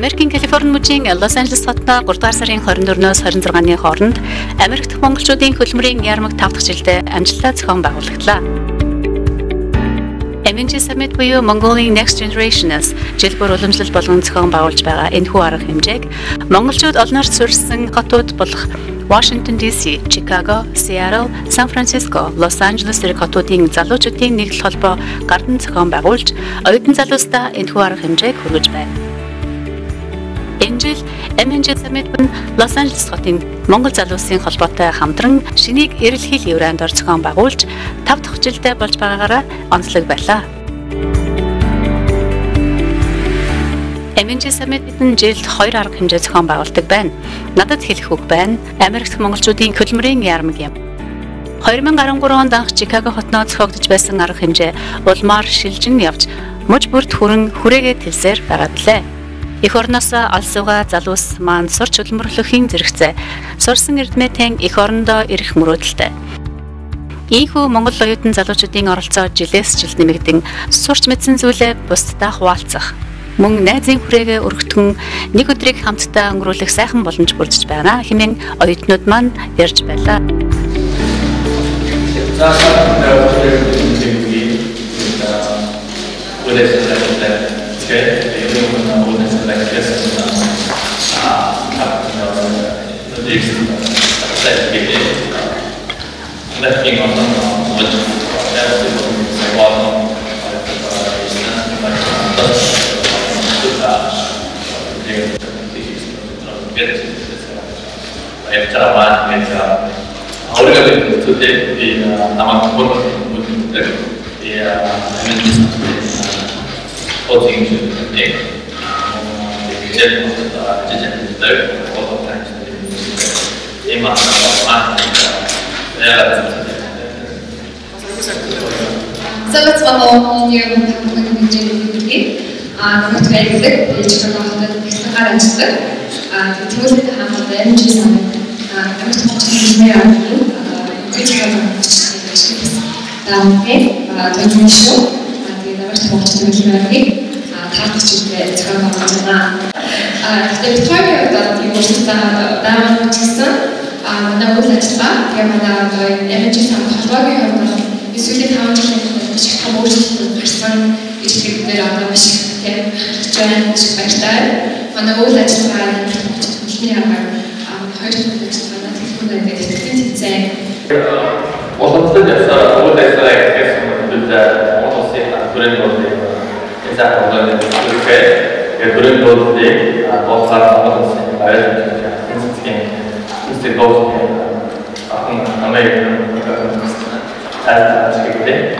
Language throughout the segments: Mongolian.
Америкийн Калифорни мужийн Лос Анжелес хотод 3 дугаар сарын 24-өөс 26-ны хооронд Америк дахь монголчуудын хөдөлмөрийн ярмаг 5 дахь жилдээ амжилттай зохион байгуулагдлаа. MNG Summit буюу Mongolian Next Generation-аас жил бүр уламжлал болгон зохион байгуулж байгаа энэхүү арга хэмжээг монголчууд олноор суурьсан хотууд болох Washington DC, Chicago, Seattle, San Francisco, Los Angeles зэрэг хотуудын залуучуудын нэгдэл холбоо гардан зохион байгуулж, оюутан залуустаа энэхүү арга хэмжээг хүргэж байна. Энэ жил MNG Summit нь Los Angeles хотын Монгол залуусын холбоотой хамтран шинийг эрэлхийл евранд ор зохион байгуулж 5 дахь жилдээ болж байгаагаараа онцлог байлаа. MNG Summit нь жилд 2 арга хэмжээ зохион байгуулдаг байна. Надад хэлэх үг байна. Америк дахь монголчуудын хөдөлмөрийн ярмаг юм. 2013 онд анх Чикаго хотноо зохиогдож байсан арга хэмжээ улмаар шилжин явж муж бүрд хүрэн хүрээгээ тэлсээр байгаадлаа. Эх орноос алсууга залуус маань сурч хөдөлмөрлөхийн зэрэгцээ сурсан эрдэмтэн эх орондоо ирэх мөрөөдөлтэй. Ийхүү Монгол оюутан залуучуудын оролцоо жилээс жилд нэмэгдэн сурч мэдсэн зүйлээ бусдаа хуваалцах, мөн найзын хүрээгээ өргөтгөн нэг өдрийг хамтдаа өнгөрүүлэх сайхан боломж бүрдэж байна хэмээн оюутнууд маань ярьж байлаа. So let's follow you with the Намайг байдаг пэйж хоногдод гисгаар ажилладаг. Тэгвэл хамаатай MNG Summit Америк монголчуудын ярмаг тэгээд Америк монголчуудын ярмаг таах жилдээ зохион байгуулж байна. Тэгээд тойрог одоо юу ч таамаг гэсэн манай үйл ажиллагаа тэгээд манай MNG Summit холбоогийн хувьд эсвэл 5 жилийн их том өөрчлөлт гарсан ижилтгээр одоо маш их жан баяртай. Манай үйл ажиллагаа хөдөлмөрийн аргаар хоёр үйл ажиллагаа техникийн хэрэгцээ. Улсад ясаа үйл ажиллагаа гэсэн Монголын бүрэн нөлөө эзэн болоод ирэхээр бүрэн нөлөөийг болцоор Монголын баяр институтын ахын Америк Америк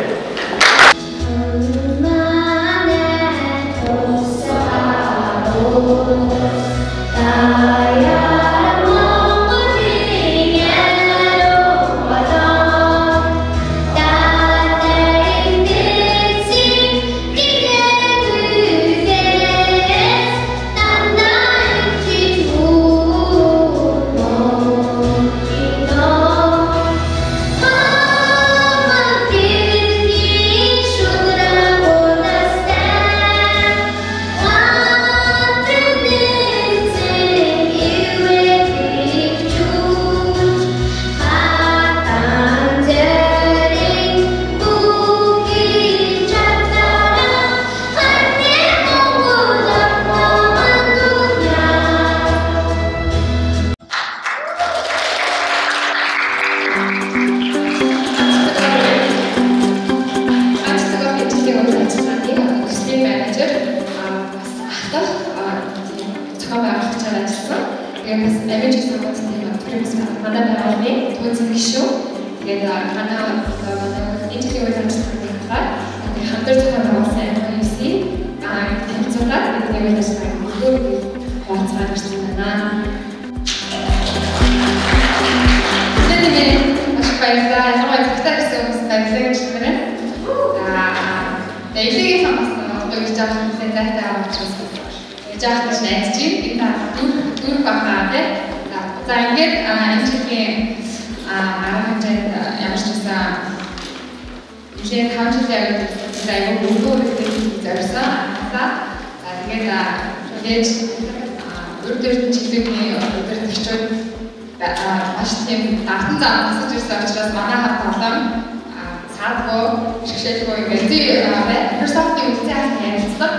Тэгээж урд жилийн өдөр төрчөөд маш тийм давтан зам тасаж ирсэн учраас манай хамт олон саадгүй шгшээлгүй ингээд Microsoft-ийн үлцэн харилцдаг.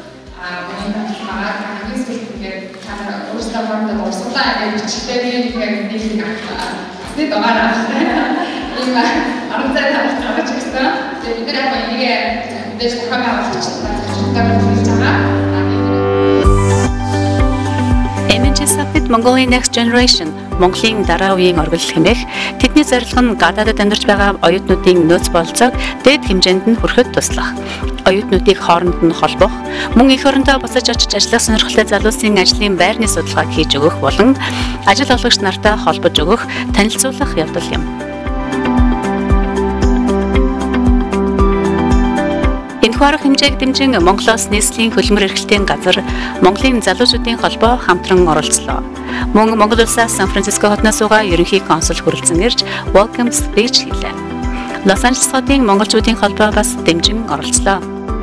Хамгийн сүүлд ингээд цаана өөрсдөө бондод урсгалаа гэж бичгтээ ингээд нийлдэг нэг дугаараа ийм 10 цай тавьж ирсэн. Тэгээд бид нар яг энийг мэдээж дахин байгуулагч таатай хэлж байгаа. MNG-д Mongolia Next Generation Монголын дараа үеийн оргил хэмээх тэдний зорилго нь гадаадд амьдарч байгаа оюутнуудын нөөц бололцоог дээд хэмжээнд нь хүрэхэд туслах. Оюутнуудыг хооронд нь холбох, мөн эх орондоо буцаж очиж ажиллах сонирхолтой залуусын ажлын байрны судалгааг хийж өгөх болон ажил олгогч нартай холбож өгөх, танилцуулах явдал юм. Энэхүү арга хэмжээг дэмжин Монголоос нийслэлийн хөлмөр эрхлэлтийн газар Монголын залуучуудын холбоо хамтран оролцлоо. Мөн Монгол улсаас Сан Франциско хотноос угаа ерөнхий консул хүрэлцэн ирж welcome speech хийлээ. Лос Анжелесийн монголчуудын холбоо бас дэмжин оролцлоо.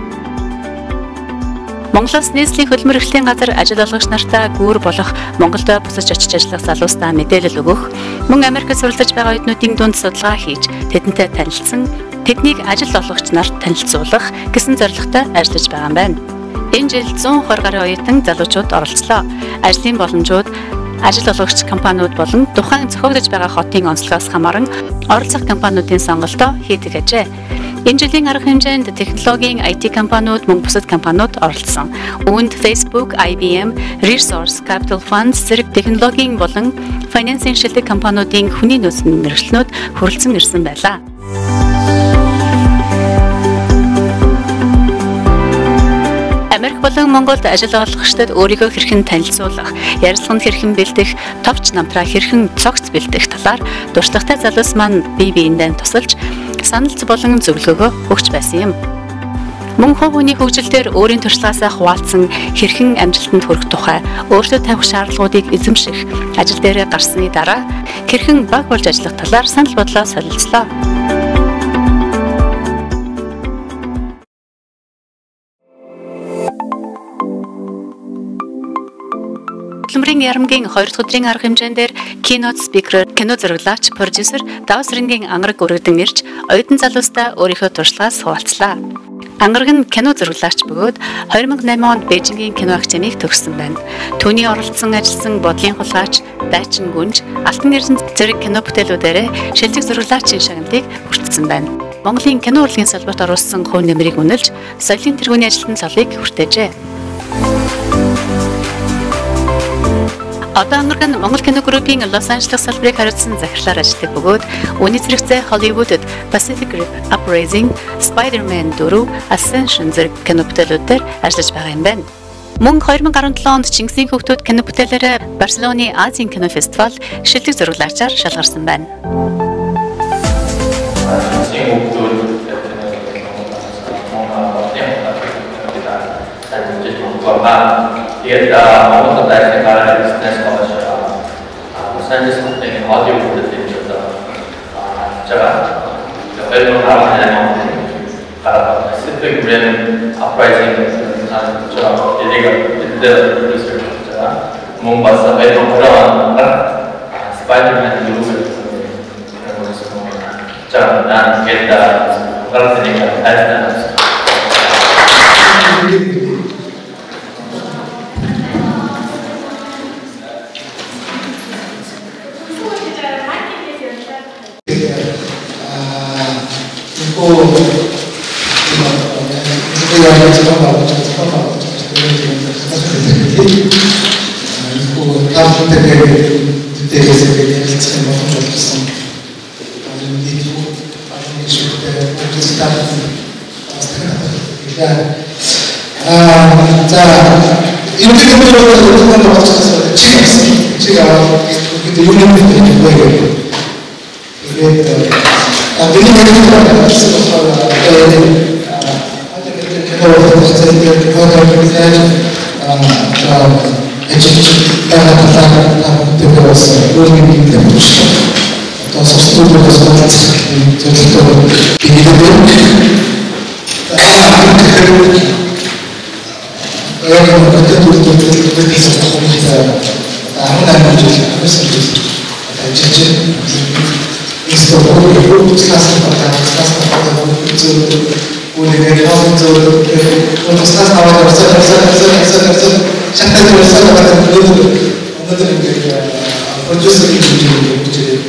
Монголоос нийслэлийн хөлмөр эрхлэлийн газар ажил олгогч нартай гүүр болох Монголд буцаж очиж ажиллах залуустаа мэдээлэл өгөх, мөн Америкт суралцж байгаа оюутнуудын дунд судалгаа хийж тэдэнтэй танилцсан, тэднийг ажил олгогч нарт танилцуулах гэсэн зорилготой ажиллаж байгаа юм байна. Энэ жил 120 гаруй оюутан залуучууд оролцлоо. Ажлын боломжууд ажил олгогч компаниуд болон тухайн зохиогдож байгаа хотын онцлогоос хамааран оролцох компаниудын сонголтоо хийдэг ажээ. Энэ жилийн арга хэмжээнд технологийн IT компаниуд мөн бусад компаниуд оролцсон. Үүнд Facebook, IBM, Resource Capital Funds зэрэг технологийн болон финансийн шилдэг компаниудын хүний нөөцийн мэргэжлүүд хүрэлцэн ирсэн байлаа. Америк болон Монголд ажил олгогчдод өөрийгөө хэрхэн танилцуулах, ярилцлаганд хэрхэн бэлдэх, товч намтраа хэрхэн цогц бэлдэх талаар дурслагтай залуус маань бие биендээ тусалж саналц болон зөвлөгөөгөө өгч байсан юм. Мөн хувь хүний хөгжилдээр өөрийн туршлагаасаа хуваалцсан хэрхэн амжилтанд хүрэх тухай өөртөө тавих шаардлагуудыг эзэмших, ажил дээрээ гарсны дараа хэрхэн баг болж ажиллах талаар санал бодлоо солилцлоо. Хөдөлмөрийн ярамгийн 2 дахь өдрийн арга хэмжээндээр keynote speaker, кино зураглаач, продюсер Давс Рингийн ангараг өргөдөн ирж оюутан залуустай өөрийнхөө туршлагаас хуваалцлаа. Ангараг нь кино зураглаач бөгөөд 2008 онд Бээжингийн кино академиг төгссөн байна. Түүний оролцсон ажилласан бодлын хулгайч, дайчин гүнж, алтан эрдэнэт зэрэг кино бүтээлүүдээр шилдэг зураглаачийн шагналыг хүртсэн байна. Монголын кино урлагийн салбарт оруулсан хувь нэмрийг үнэлж, соёлын тэргүүний ажилтны цалыг хүртээжээ. Одоо ангараг нь Монгол кино группийн Лос Анжелес салбарыг хариуцсан захирлаар ажилладаг бөгөөд үүний зэрэгцээ Hollywood-д Pacific Rim, Uprising, Spider-Man 4, Ascension зэрэг кино бүтээлүүдээр ажиллаж байгаа юм байна. Мөн 2017 онд Чингисийн хүүхдүүд кино бүтээлээрээ Барселоны Азийн кино фестивал шилдэг зураглаачаар шалгарсан байна. Тэгээд Монголд дайсан гараад бизнес болж Лос Анжелесийн Hollywood-д дэмжиж байгаа. Тэгээд гараад Pacific Rim, Uprising тэгээд research байгаа. Мөн бас Spider-Man 2 жаа тэгээд гараад тайлбарлаж 여행은 그때도 그때서 아무나 문제 안 했으면 진짜 isso o descanso para o nível o descanso na hora já está conversando para o producer de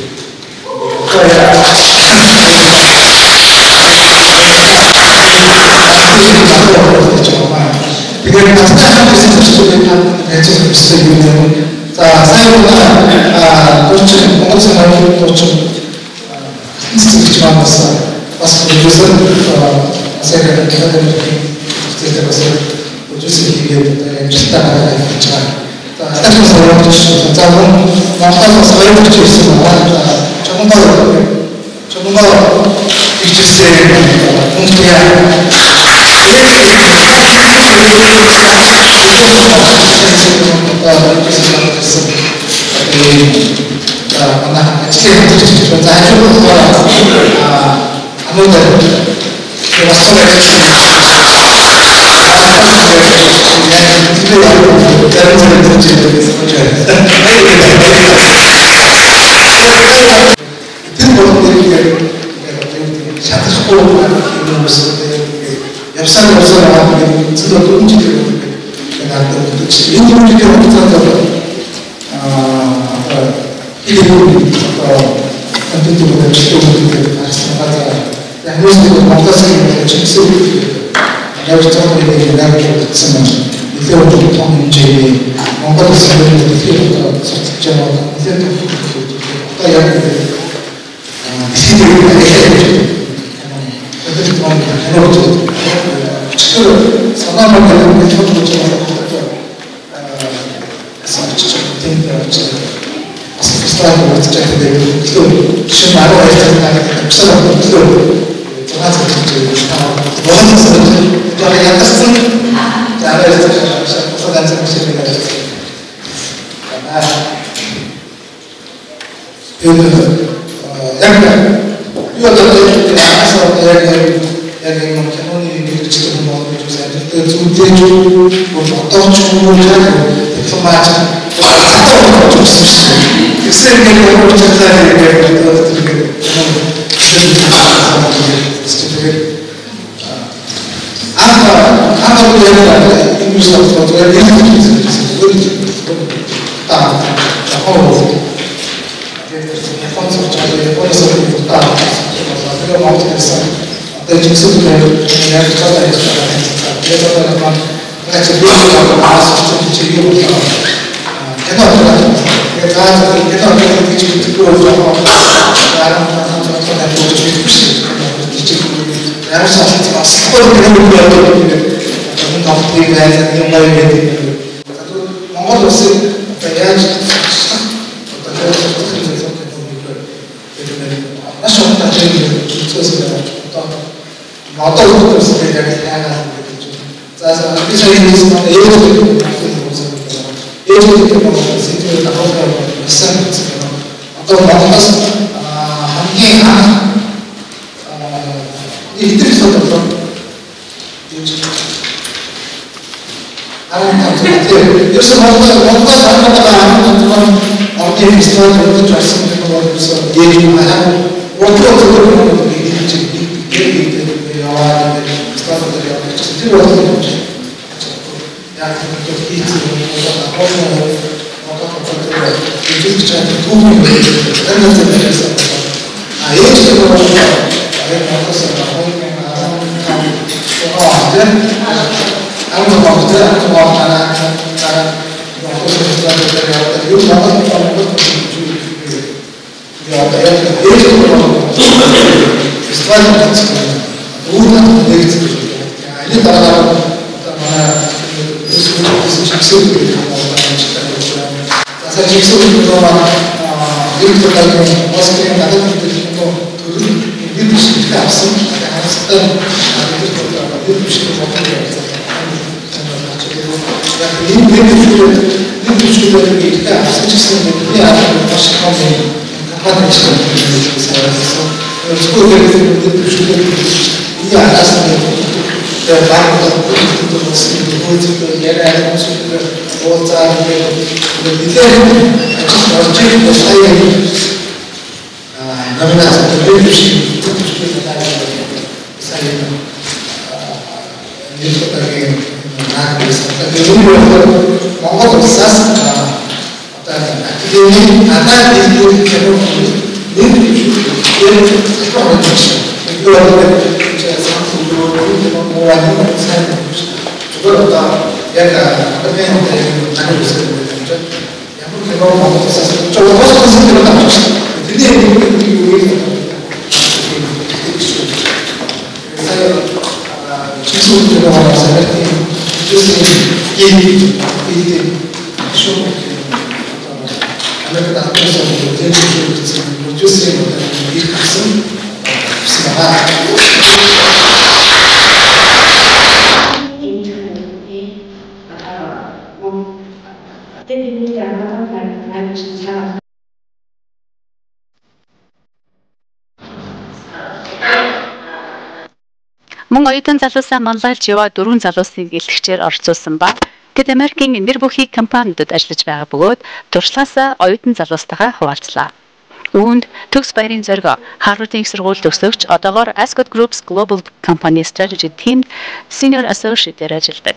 Мөн оюутан залуусаа манлайлж яваа 4 залуусыг илтгэгчээр оролцуулсан ба тэд Америкийн нэр бүхий компаниудад ажиллаж байгаа бөгөөд туршлагаасаа оюутан залуустайгаа хуваалцлаа. Үүнд төгс баярын зориг Harvard-ийн сургууль төгсөгч одоогоор Ascot Group's Global Company Strategy Team Senior Associate-ээр ажилладаг.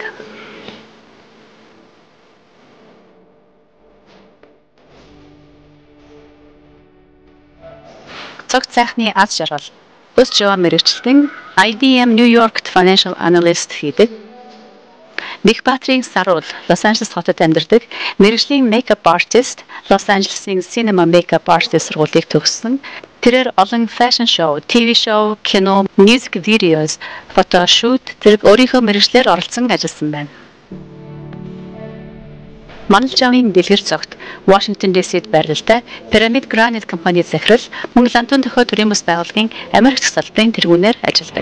Цогц сайхны аз жаргал өсч яваа мэргэжилтэн IBM New York Financial Analyst хийдэг. Бих Баатрийн Саруул Лос Анжелес хотод амьдардаг мэргэжлийн makeup artist Лос Анжелесийн Cinema Makeup Artist сургуулийг төгссөн. Тэрээр олон fashion show, TV show, кино, music videos, photo shoot зэрэг өөрийнхөө мэргэжлээр оролцсон ажилласан байна. Манлжавын дэлгэр цогт Washington DC-д байрлалтай Pyramid Granite компани захирал мөн Лантун дохио төрийн бас байгууллагын Америк дахь салбарын тэргүүнээр ажилладаг.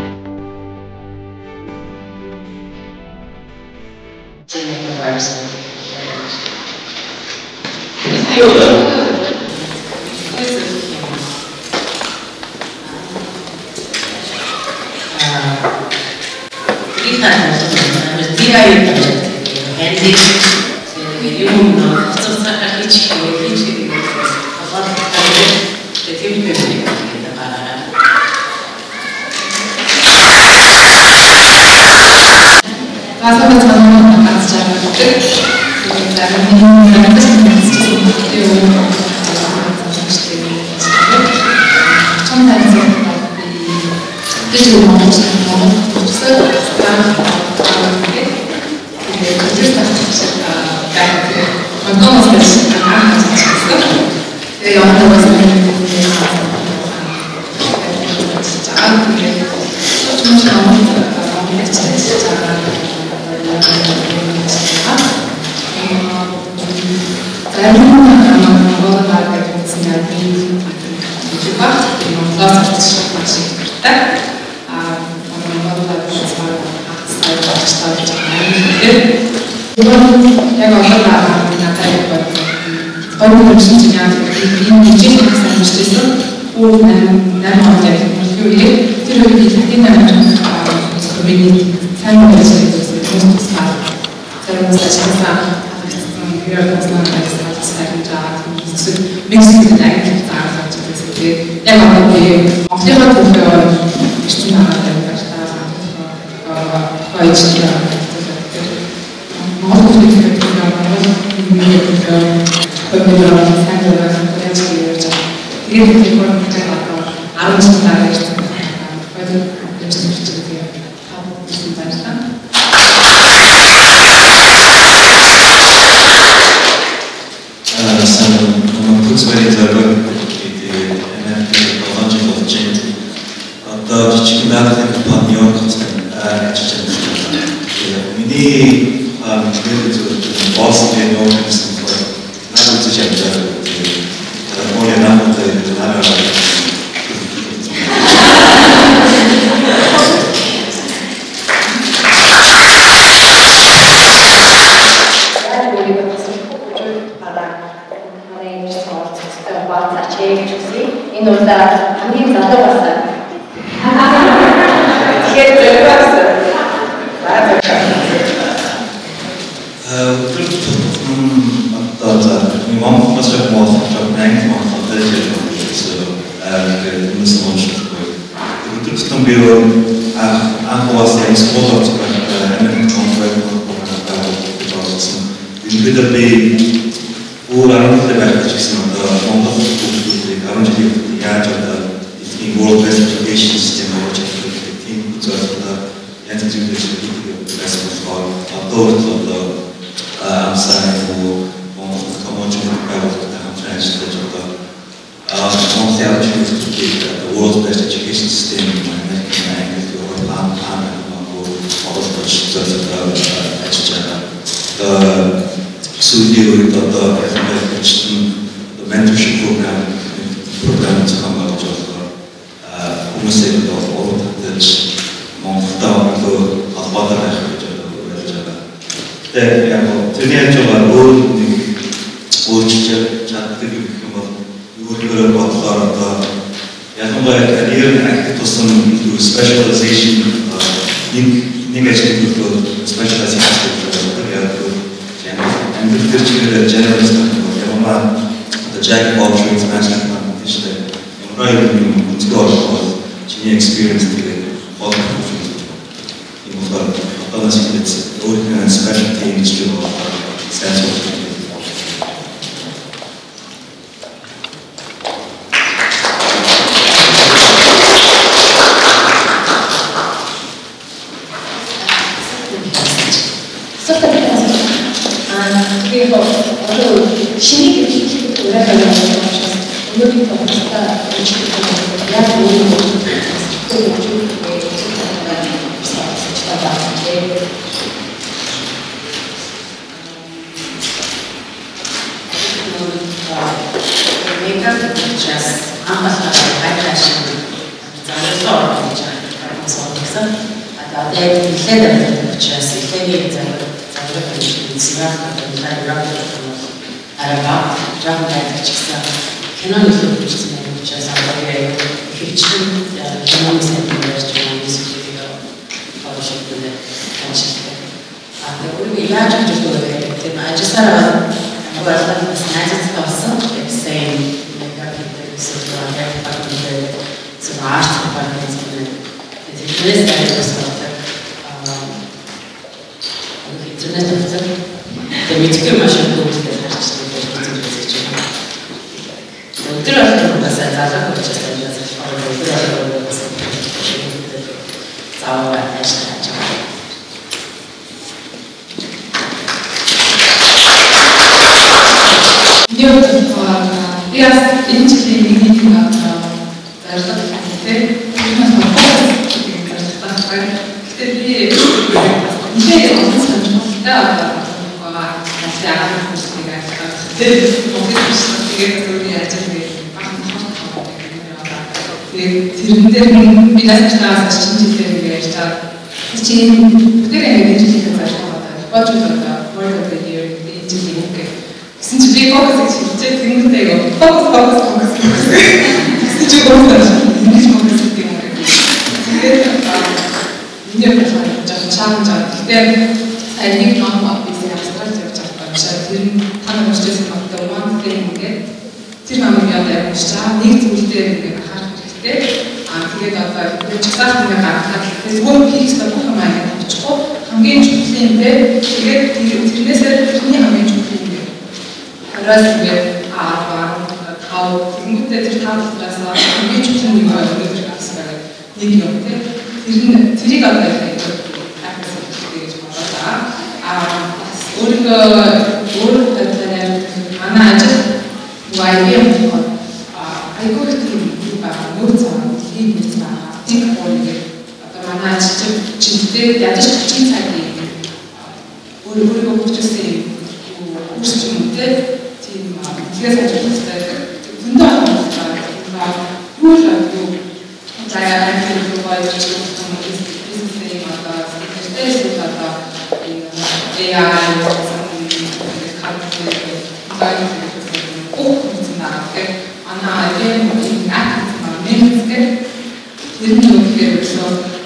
Монгол бас яг монгол анги монгол гэж юмс онцлохгүй. Тэр тутам би анхаас экспорт Америк конференц гэж болсон. Ингээд би өөрөөр хэлбэл гэсэн монгол хүмүүсийг харж яаж энэ world best education system болж байгаа тийм зүйлүүд янз бүрийн зүйлүүд одоо амсаа the world's best education system in the mentorship program to come out of specialization specializing and the generalist the jack of all trades master competition to go experience all the specialty industry of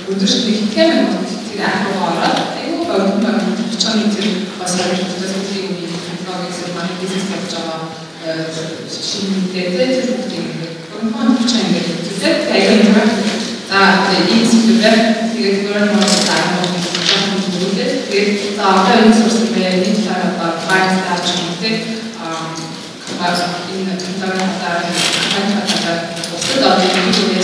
Terus шинэтэй гомхон чанга тэгээд аяг юм аа ийм зүйлээр тэгээд гөрөн моцтаа тэгээд одоо энэ сурсан байх нэг талаараа багс тааж гэдэг камер энэ талаараа хангалттай усад одоо энэ зүйлээс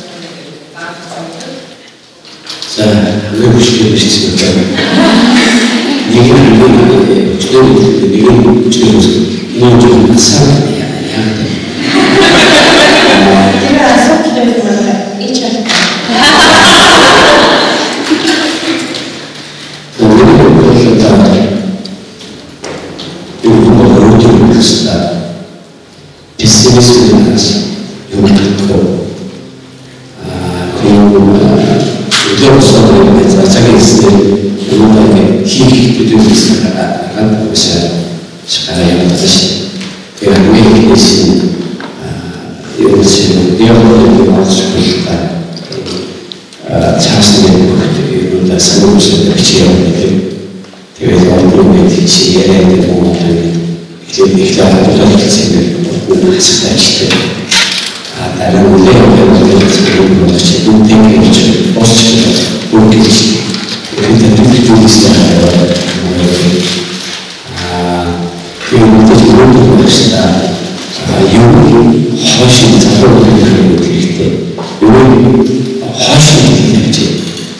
자, 왜 보시게 되시습니까? 얘기를 하면 이건 좀 이상해야 돼. 제가 속기도했지만 잊혀. 우리는 그렇다. 이거 어디로 갔다. 비스비스를 나서 용기고 그리고 우리로서 자기 있을 누군가에게 희귀도 되고 있으니까 약간 보셔야 잘해야 되듯이 내가 왜 계신 이것을 내어보는 게 아주 좋다. 자신의 그것들이 상급을 비치어오는데 대회에서 어떤 빛이 예래야 되고 이제 기다려보다 생각을 하셨다 싶을 다른 문제를 지금 지금 대개를 보시죠. 그렇게 일단 좀 있어요. 그리고 또 그런 것이다. 영이 훨씬 작업을 하는 것일 때, 영이 훨씬 되지.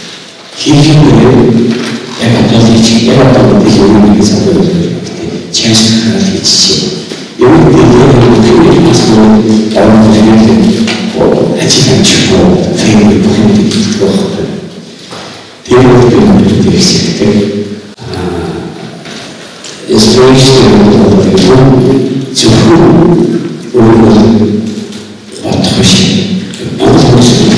기기를 내가 떠들지, 내가 떠들지, 영이 작업을 하는 때, 제시하는 게 지지. 영이 되게 와서 나오는 분들이 하지만 주고 회의를 보는 게 있거든. 대부분의 분들이 있을 때 인스피레이션을 얻어들이고 지금 우리는 어떻게 어떤 식으로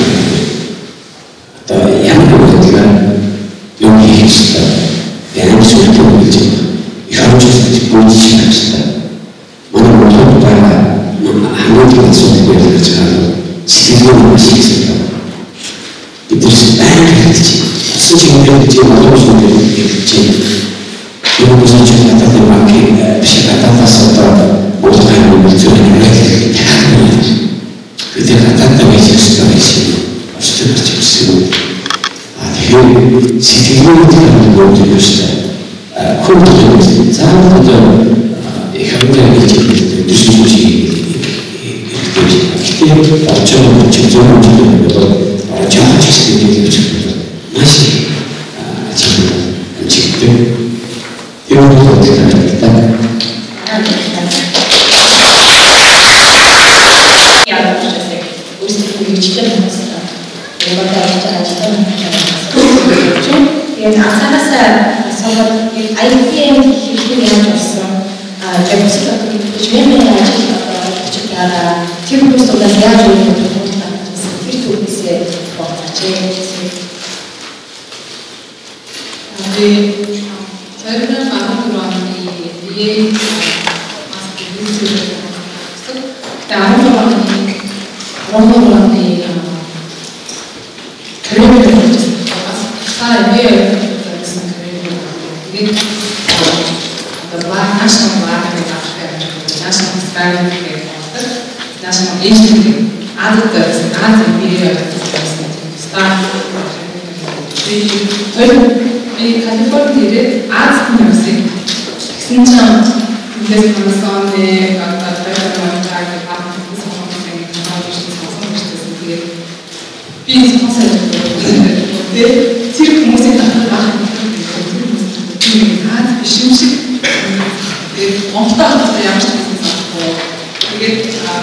또 양육을 여기에 있었다. 양육을 보이지 현주에서 보이지 않았다. 오늘 모두 다 아무것도 소리가 되지 않고 지금은 맛이 있었다. 이들이 빨갛지. 수직이 되지 모든 소리를 듣지. 이런 것을 좀 갖다 대만게 피가 닦았었다. 모든 하나님을 들으면 이렇게 다하는 그때가 단단해질 수가 있지. 수준을 찍으시고 되게 지금은 들어가는 모든 것이다. 그것도 사람들은 현장에 무슨 소식이 이렇게 어쩌면 직접으로 들으면도 정확히 생각이 들어요. 맛이 지금 음식들 이런 것도 어떻게 합니까? 저희는 마음으로 이 아무런 결론을 내렸습니다. 사회에 이게 national national strategy national agency 아직도 미래가 저희는 이 칼리포니아를 아직 university 신청 인데스 감사원에 갖다 대표님한테 би спонсор тэгээд тэр хүмүүсийн татвар наад биш юм шиг тэгээд онцтой хамтдаа ямар ч гэсэн санахгүй тэгээд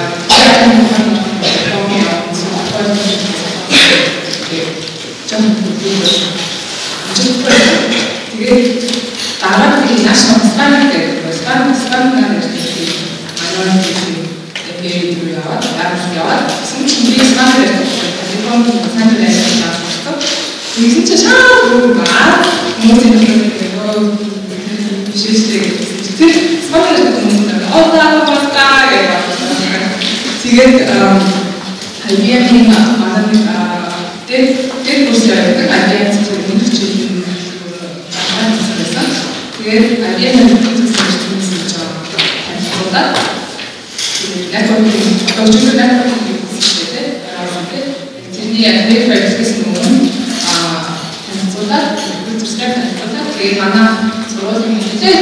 тэгээд дараа нь national standard гэдэг standard яваад шинэ standard 이게 진짜 샤워 막 뭐지 그거 비실스게 선물을 듣는 나 봤다 지금 IBM 많으니까 때 보시라고 IBM 지금 인터뷰 그게 IBM은 진짜 그렇다 өчигдөр найрах юм хэлсэн тэрний яг нэг файлс өмнө танилцуулаад үзүүлсэн танилцуулаад тэгээд манай сургуулийн хичээл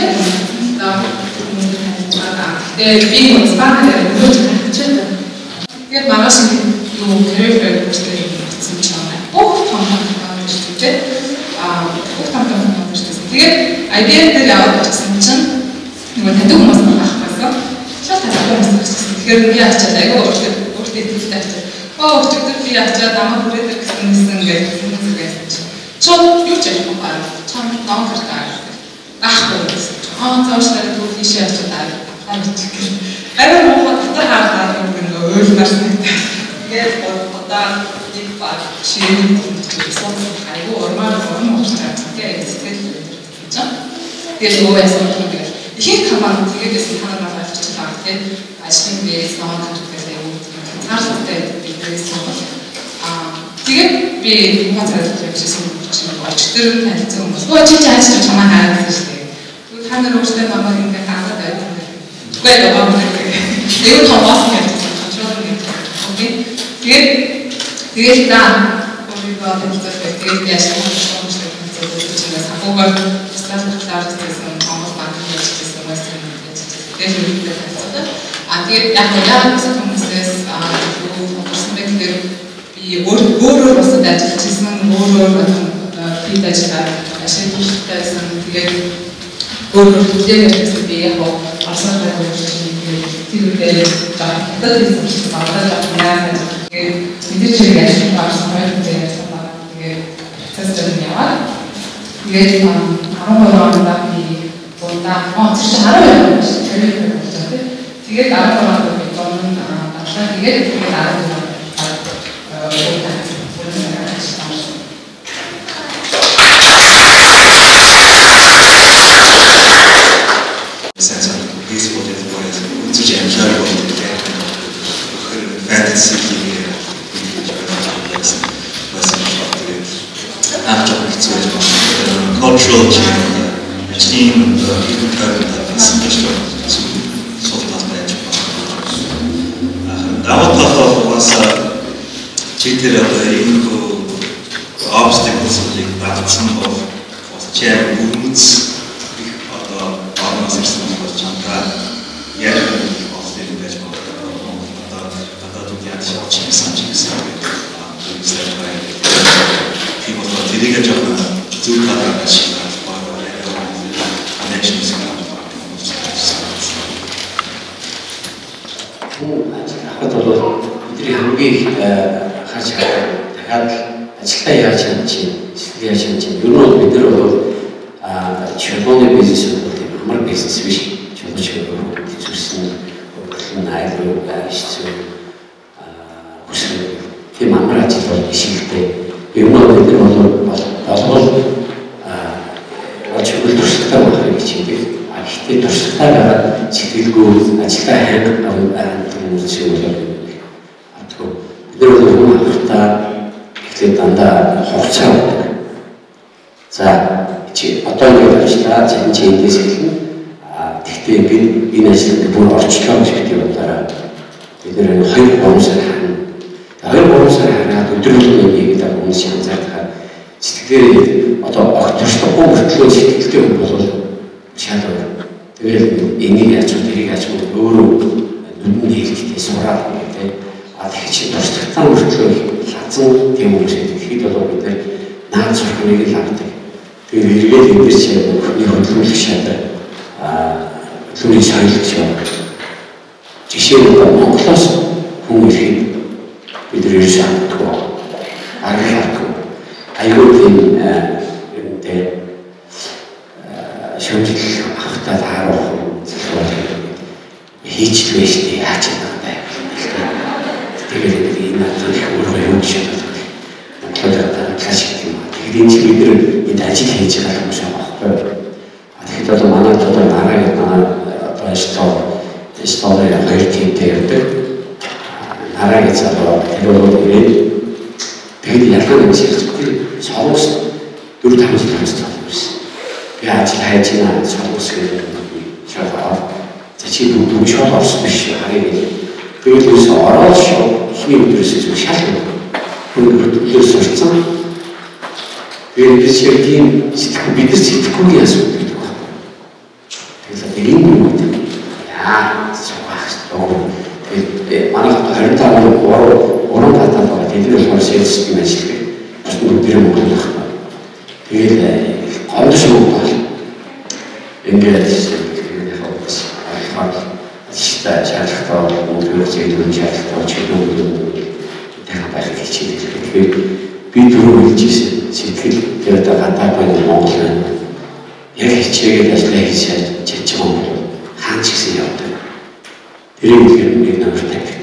тэгээд би спанер өгөөж танилцуулсан. Тэгээд маргааш юу career fair гэсэн юм байна. Бүх том хэлжээ. Бүх том хэлжээ. Тэгээд idea дээр яваад гэсэн чинь нөгөө таньдаг хүмүүс байх байсан. Шал таньдаг хүмүүс гэсэн. Тэгэхээр би ачаад айгаа өөртөө итгэвчтэй ачаад. Өчигдөр би ачаад намайг хүрээдэг гэсэн гэсэн. Чод юу ч юм байна. Чам ном хэрэгтэй. Ахгүй гэсэн. Цаашдаа түр тийшээ ачаад арай мохот хараад нөгөө ойлмаар санагдав. Тэгээд бодоо нэг баг ширээ гэсэн айгүй урмаар уурчаад тэгээд сэтгэл хөдлөж. Тэгээд нөгөө яасан юм бэ? Ихэнх компани тэгээд танаа авчиж байгаа тийм ажлын бэс ном хэрэгтэй юм. Цаашдаа бидээс тэгээд би хацаад явчихсан чинь очтөр танилцсан хүмүүс. Чи яаж чамаа хараад шүү дээ. Тэгвэл та нар өөрсдөө намайг ингээд хаагаад байдаг. Гэхдээ яваа мөн. Юу томоос гэж контрол хийх. Окей. Тэгээд та өөрийгөө танилцуулах тэгээд яаж хүмүүстэй танилцуулах санаагаар стандартаар гэсэн Монгол банкны ажилласан байсан юм. Тэгээд тэгээд яг хүмүүсээс юу болсон бэ гэдэг би өөрөө бас ажиллажсэн өөрөө бид ажиллаад ашиглалтайсан тэгээд өөрөө төлөвлөсөн би яг орсон байгууллагын тэрүүгээр хатад хийсэн багтааж байна. Тэгээд мэдээж яг ажил барсан байх гэдэг байна. Тэгээд процесс яваад тэгээд 12 онд би бунда чи 12 онд тэгээд 12 онд би гомн таашаа тэгээд 12 онд cultural team obstacles 그래서 어려서 힘이 들어서 샤워. 그걸 썼어. 그래서 이렇게 믿을 수 있고 그래서 이런 야, 좋아. 만약 다른 사람이 오로 받다가 대비를 할 수 있으면 무슨 분들이 먹는다. 그게 관두시 먹다. 연결해서 시다 잘했다. 모두 제대로 잘했다. 제대로 내가 빨리 지내지. 비두로 지시 지키 되었다 갔다 보는 모든 여기 지역에 다시 내기 제처럼 한식이 없다. 이런 게 우리가 부탁드립니다.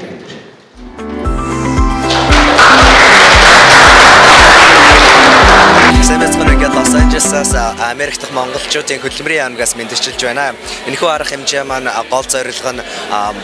Los Angeles Америкт монголчуудын хөдөлмөрийн яамгаас мэдчилж байна. Энэхүү арга хэмжээ маань гол зорилго нь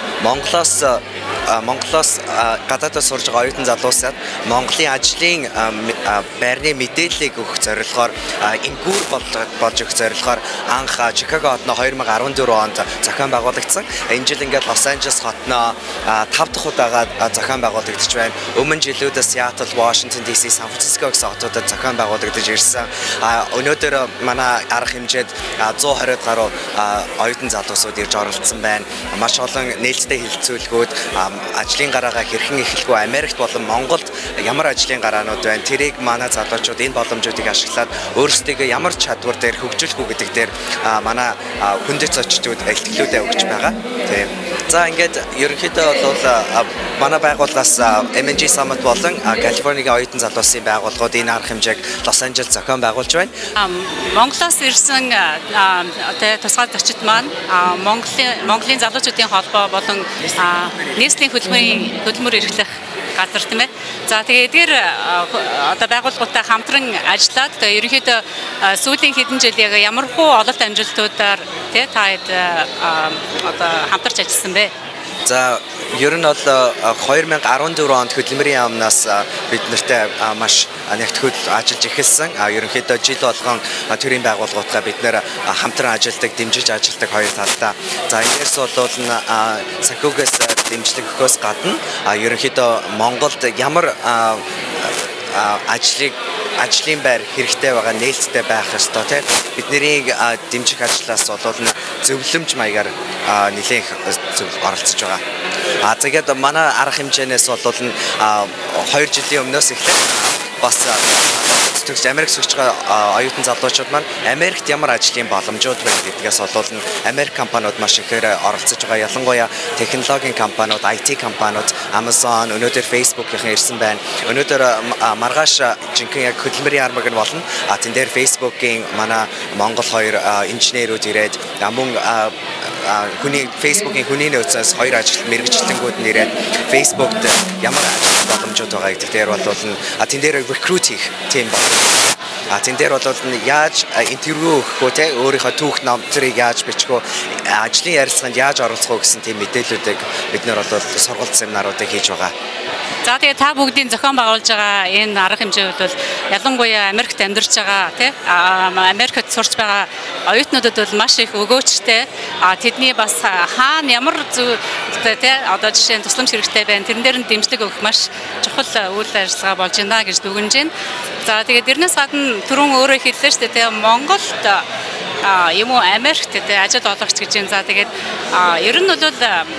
Монголоос гадаадд сурж байгаа оюутан залуусад Монголын ажлын байрны мэдээллийг өгөх зорилгоор ингүүр болж өгөх зорилгоор анх Чикаго хотно 2014 онд зохион байгуулагдсан. Энэ жил ингээд Лос Анжелес хотно 5 дахь удаага зохион байгуулагдаж байна. Өмнө жилүүдэд Сиэтл, Вашингтон DC, Сан Франциско гэсэн хотуудад зохион байгуулагдаж ирсэн. Өнөөдөр манай арга хэмжээд 120 гаруй оюутан залуусууд ирж оролцсон байна. Маш олон нээлттэй хилцүүлгүүд ажлын гараагаа хэрхэн эхлэхгүй Америкт болон Монголд ямар ажлын гараанууд байна. Тэрийг манай залуучууд энэ боломжуудыг ашиглаад өөрсдөө ямар чадвар дээр хөгжүүлэх үү гэдэг дээр манай хүндэт зочдууд илтгэлүүдээ өгч байгаа. Тийм. За ингээд ерөнхийдөө бол манай байгууллагаас MNG Summit болон Калифорнигийн оюутан залуусын байгууллагууд энэ арга хэмжээг Лос Анжелес зохион байгуулж байна. Монголоос ирсэн тусгай зочид маань Монголын залуучуудын холбоо болон нийслэлийн хөдөлмөр эрхлэх газар тийм ээ. За тэгээ эдгээр одоо байгууллагуудтай хамтран ажиллаад тэгээ ерөнхийдөө сүүлийн хэдэн жил яг ямар хуу ололт амжилтуудаар тий та одоо хамтарч ажилласан бэ? За ер нь бол 2014 онд хөдөлмөрийн яамнаас бид нартай маш нэгтгэл ажиллаж эхэлсэн. Ерөнхийдөө жил болгон төрийн байгууллагуудаа бид нэр хамтран ажилладаг, дэмжиж ажилладаг хоёр талдаа. За энэс бол санхүүгээс дэмжлэг өгөхөөс гадна ерөнхийдөө Монголд ямар ажлын байр хэрэгтэй байгаа нээлттэй байх ёстой тийм бидний дэмжих ажлаас бол зөвлөмж маягаар нэлээд оролцож байгаа. Тэгээд манай арга хэмжээнээс бол 2 жилийн өмнөөс эхлээд бас Америк сурч байгаа оюутан залуучууд маань Америкт ямар ажлын боломжууд байна гэдгээс бол Америк компаниуд маш ихээр оролцож байгаа. Ялангуяа технологийн компаниуд, IT компаниуд, Amazon, өнөөдөр Facebook-ийн ирсэн байна. Өнөөдөр маргааш жинхэнэ яг хөдөлмөрийн армаг нь болно. Тэн дээр Facebook-ийн манай Монгол хоёр инженерүүд ирээд мөн Facebook-ийн хүний нөөцөөс хоёр мэргэжилтэнгүүд нэрээд Facebook-д ямар ажил боломжууд байгаа гэдэг дээр бол тэн дээр recruit хийх тийм тэн дээр бол яаж интервью өгөх үү те өөрийнхөө түүх номтрыг яаж бичих үү ажлын ярилцлаганд яаж оролцох уу гэсэн тийм мэдээллүүдийг бид нар бол сургалт семинаруудыг хийж байгаа. За тэгээ та бүгдийн зохион байгуулж байгаа энэ арга хэмжээ бол ялангуяа Америкт амьдарч байгаа тий Америкт сурч байгаа оюутнуудад бол маш их өгөөчтэй. Тэдний бас хаана ямар зүйлтэй тий одоо жишээ нь тусламж хэрэгтэй байна. Тэрэн дээр нь дэмжлэг өгөх маш чухал үйл ажиллагаа болж байна гэж дүгнэж байна. За тэгээ дэрнээс гадна түрүүн өөрөө хэллээ шүү дээ тий Монголд юм уу Америкт тий ажил олгогч гэж юм. За тэгээд ер нь бол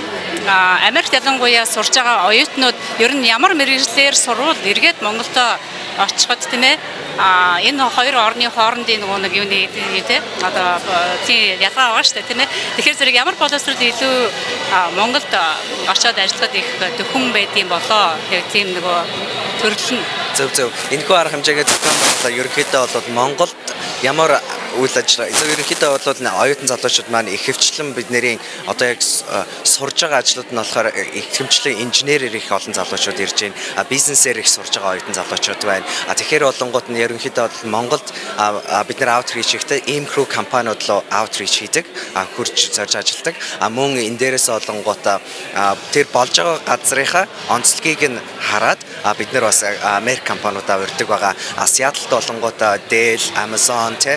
Америкт ялангуяа сурж байгаа оюутнууд ер нь ямар мэргэжлэр сурвал эргээд Монголд очиход тийм ээ энэ хоёр орны хоорондын нэг юуны тий одоо тий ялгаа байгаа шүү дээ тийм ээ. Тэгэхээр зэрэг ямар боловсрол илүү Монголд очиод ажиллахад их төхөн байдсан болоо. Тийм нөгөө төрөл нь зөв энэхүү арга хэмжээгээ зохион байгуулалт ерөнхийдөө бол Монголд ямар үйл ажиллагаа ерөнхийдөө бол оюутан залуучууд маань ихэвчлэн бидний одоо яг сурж байгаа ажлууд нь болохоор ихэвчлэн инженерээр их олон залуучууд ирж байна. Бизнесээр их сурж байгаа оюутан залуучууд байна. Тэгэхээр болонгууд нь ерөнхийдөө Монголд бид нар outreach хийхдээ иймэрхүү компаниуд руу outreach хийдэг, хурж зорж ажилладаг. Мөн энэ дээрээс болонгууд тэр болж байгаа газрынхаа онцлогийг нь хараад бид нар бас Америк компаниудаа урьдаг байгаа. Сиэтлд болонгууд Dell, Amazon тэ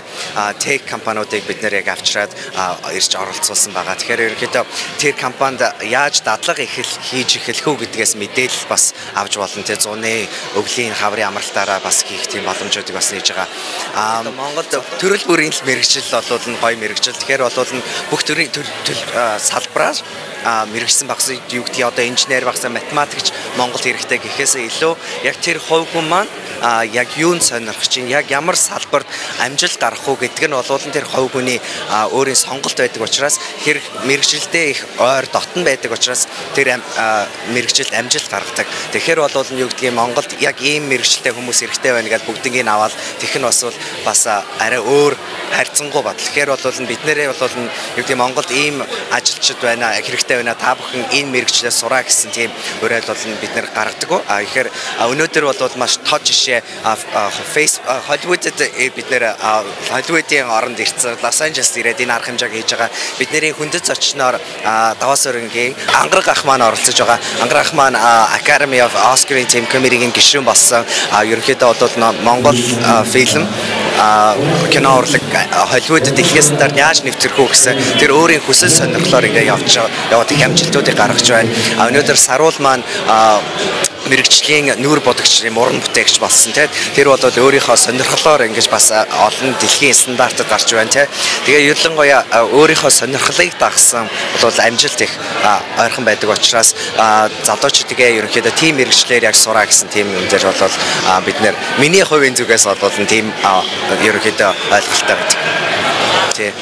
тех компаниудыг бид нэр яг авчираад ирж оролцуулсан байгаа. Тэгэхээр ерөнхийдөө тэр компанид яаж дадлага хийж эхлэх үү гэдгээс мэдээлэл бас авч болно. Тэ зуны өвлийн хаврын амралтаараа бас хийх тийм боломжуудыг бас нээж байгаа. Монголд төрөл бүрийн мэрэгжил болоод нь гоё мэрэгжил. Тэгэхээр болоод нь бүх төрлийн салбараар мэрэгсэн багс юу гэдгийг одоо инженер багс математикч Монголд хэрэгтэй гэхээсээ илүү яг тэр хувь хүн маань яг юунд сонирхож чинь яг ямар салбарт амжилт гарах уу гэдг нь болоод тэр хувь хүний өөрийн сонголт байдаг учраас хэрэг мэрэгжилдээ их ойр дотн байдаг учраас тэр мэрэгжилд амжилт гаргадаг. Тэгэхээр болоод нь юу гэдгийг Монголд яг ийм мэрэгжилтэй хүмүүс хэрэгтэй байна гэдээ бүгднийг аваад тех нь бас арай өөр харьцангуй бат. Тэгэхээр болоод нь бид нэрээ болоод нь юу гэдгийг Монголд ийм ажилчид байна, хэрэгтэй байна. Та бүхэн энэ мэрэгчлээс сураа гэсэн тийм уриалал бол бид нэр гаргадаг. Тэгэхээр өнөөдөр болоод маш тод жишээ Холливуудад бид нэр Холливуудын оронд ирсэн Лос Анжелест ирээд энэ арга хэмжээг хийж байгаа. Бидний хүндэт зочноор Давас өрнгийн Ангараг ах маань оролцож байгаа. Ангараг ах маань Academy of Oscar-ийн team committee-ийн гишүүн болсон. Ерөнхийдөө бол Монгол фильм кино урлаг Холливуудад дэлхийн стандарт яаж нэвтрэх үү гэсэн тэр өөрийн хүсэл сонирхлоор ингээ яваад их амжилтуудыг гаргаж байна. Өнөөдөр Саруул маань мэрэгчлийн нүүр бодогчдын муран бүтээгч болсон тийм. Тэр бол өөрийнхөө сонирхлоор ингэж бас олон дэлхийн стандартад гарч байна тийм. Тэгээ ялангуяа өөрийнхөө сонирхлыг дагсан бол амжилт их ойрхон байдаг учраас залуучдгээ ерөнхийдөө тийм мэрэгчлэр яг сураа гэсэн тийм юм дээр бол бид нэр миний хувийн зүгээс бол тийм ерөнхийдөө ойлголттой байдаг. Тийм.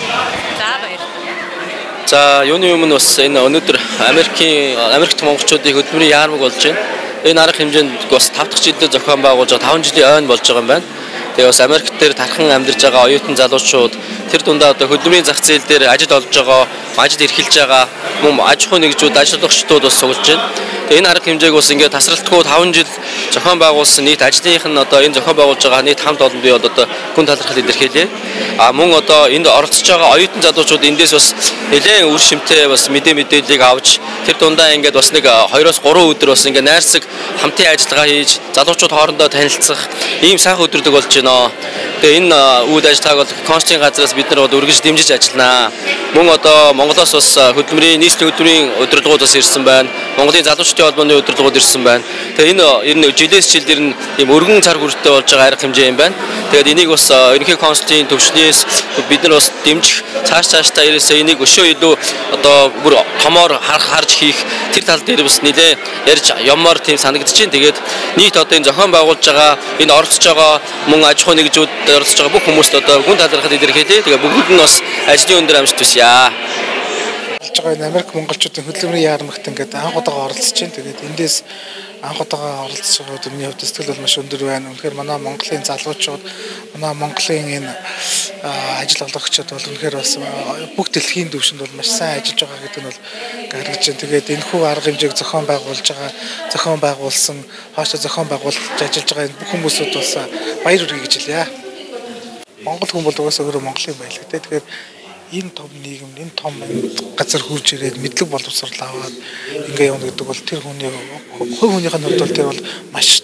За юуны өмнө бас энэ өнөөдөр Америкт монголчуудын хөдөлмөрийн яармаг болж байна. Энэ арга хэмжээнд бас 5 дахь жилдээ зохион байгуулж байгаа 5 жилийн ойн болж байгаа юм байна. Тэгээ бас Америкт дээр тархан амьдарч байгаа оюутан залуучууд тэр дундаа одоо хөдөлмөрийн зах зээл дээр ажил олж байгаа, ажил эрхэлж байгаа мөн аж ахуй нэгжүүд, ажиллагчдууд бас суулж байна. Энэ арга хэмжээг бас ингээд тасралтгүй 5 жил зохион байгуулсан нийт ажлынх нь одоо энэ зохион байгуулж байгаа нийт хамт олон бий одоо гүн талархал илэрхийлээ. Мөн одоо энд оролцож байгаа оюутан залуучууд эндээс бас нэлээд үр шимтэй бас мэдээллийг авч тэр дундаа ингээд бас нэг 2-3 өдөр бас ингээд найрсаг хамтын ажиллагаа хийж залуучууд хоорондоо танилцах ийм сайхан өдрөдөг болж байна. Тэгээ энэ үйл ажиллагааг бол конституцийн газраас бид нар үргэлж дэмжиж ажилланаа. Мөн одоо Монголоос бас хөдөлмөрийн нийслэлийн хөдөлмөрийн удирдлагууд бас ирсэн байна. Монголын залуучдын холбооны удирдлагууд ирсэн байна. Тэгээ энэ жилээс жилдэр нь ийм өргөн цар хүртэл болж байгаа арга хэмжээ юм байна. Тэгээд энийг бас ерөнхий консулын төвчнээс бид нар бас дэмжих цаашдаа ерөөсөө энийг өшөө илүү одоо бүр томоор харж хийх тэр тал дээр бас нэлээ ярьж юмар тийм санагдаж байна. Тэгээд нийт одоо энэ зохион байгуулж байгаа энэ оролцож байгаа мөн аж ахуй нэгжүүд оролцож байгаа бүх хүмүүст одоо гүн талархал илэрхийлээ. Тэгээд бүгд нь бас ажлын өндөр амжилт хүсье. Болж байгаа Америк монголчуудын хөдөлмөрийн яармагт ингээд анх удаага оролцож байна. Тэгээд эндээс анх удаага оролцож байгаа өдрийн хувьд сэтгэл бол маш өндөр байна. Үнэхээр манай Монголын залуучууд, манай Монголын энэ ажил олгогчид бол үнэхээр бас бүх дэлхийн түвшинд бол маш сайн ажиллаж байгаа гэдэг нь бол гаргаж байна. Тэгээд энэ хүү арга хэмжээг зохион байгуулсан, хаашаа зохион байгуулж ажиллаж байгаа бүх хүмүүсүүд бас баяр хүргэе гэж хэлье. Монгол хүн бол угаасаа өөрөө Монголын баялаг. Тэгэхээр энэ том нийгэм, энэ том газар хурж ирээд мэдлэг боловсрол аваад ингээ явна гэдэг бол тэр хүний хувь хүнийхээ хувьд бол тэр бол маш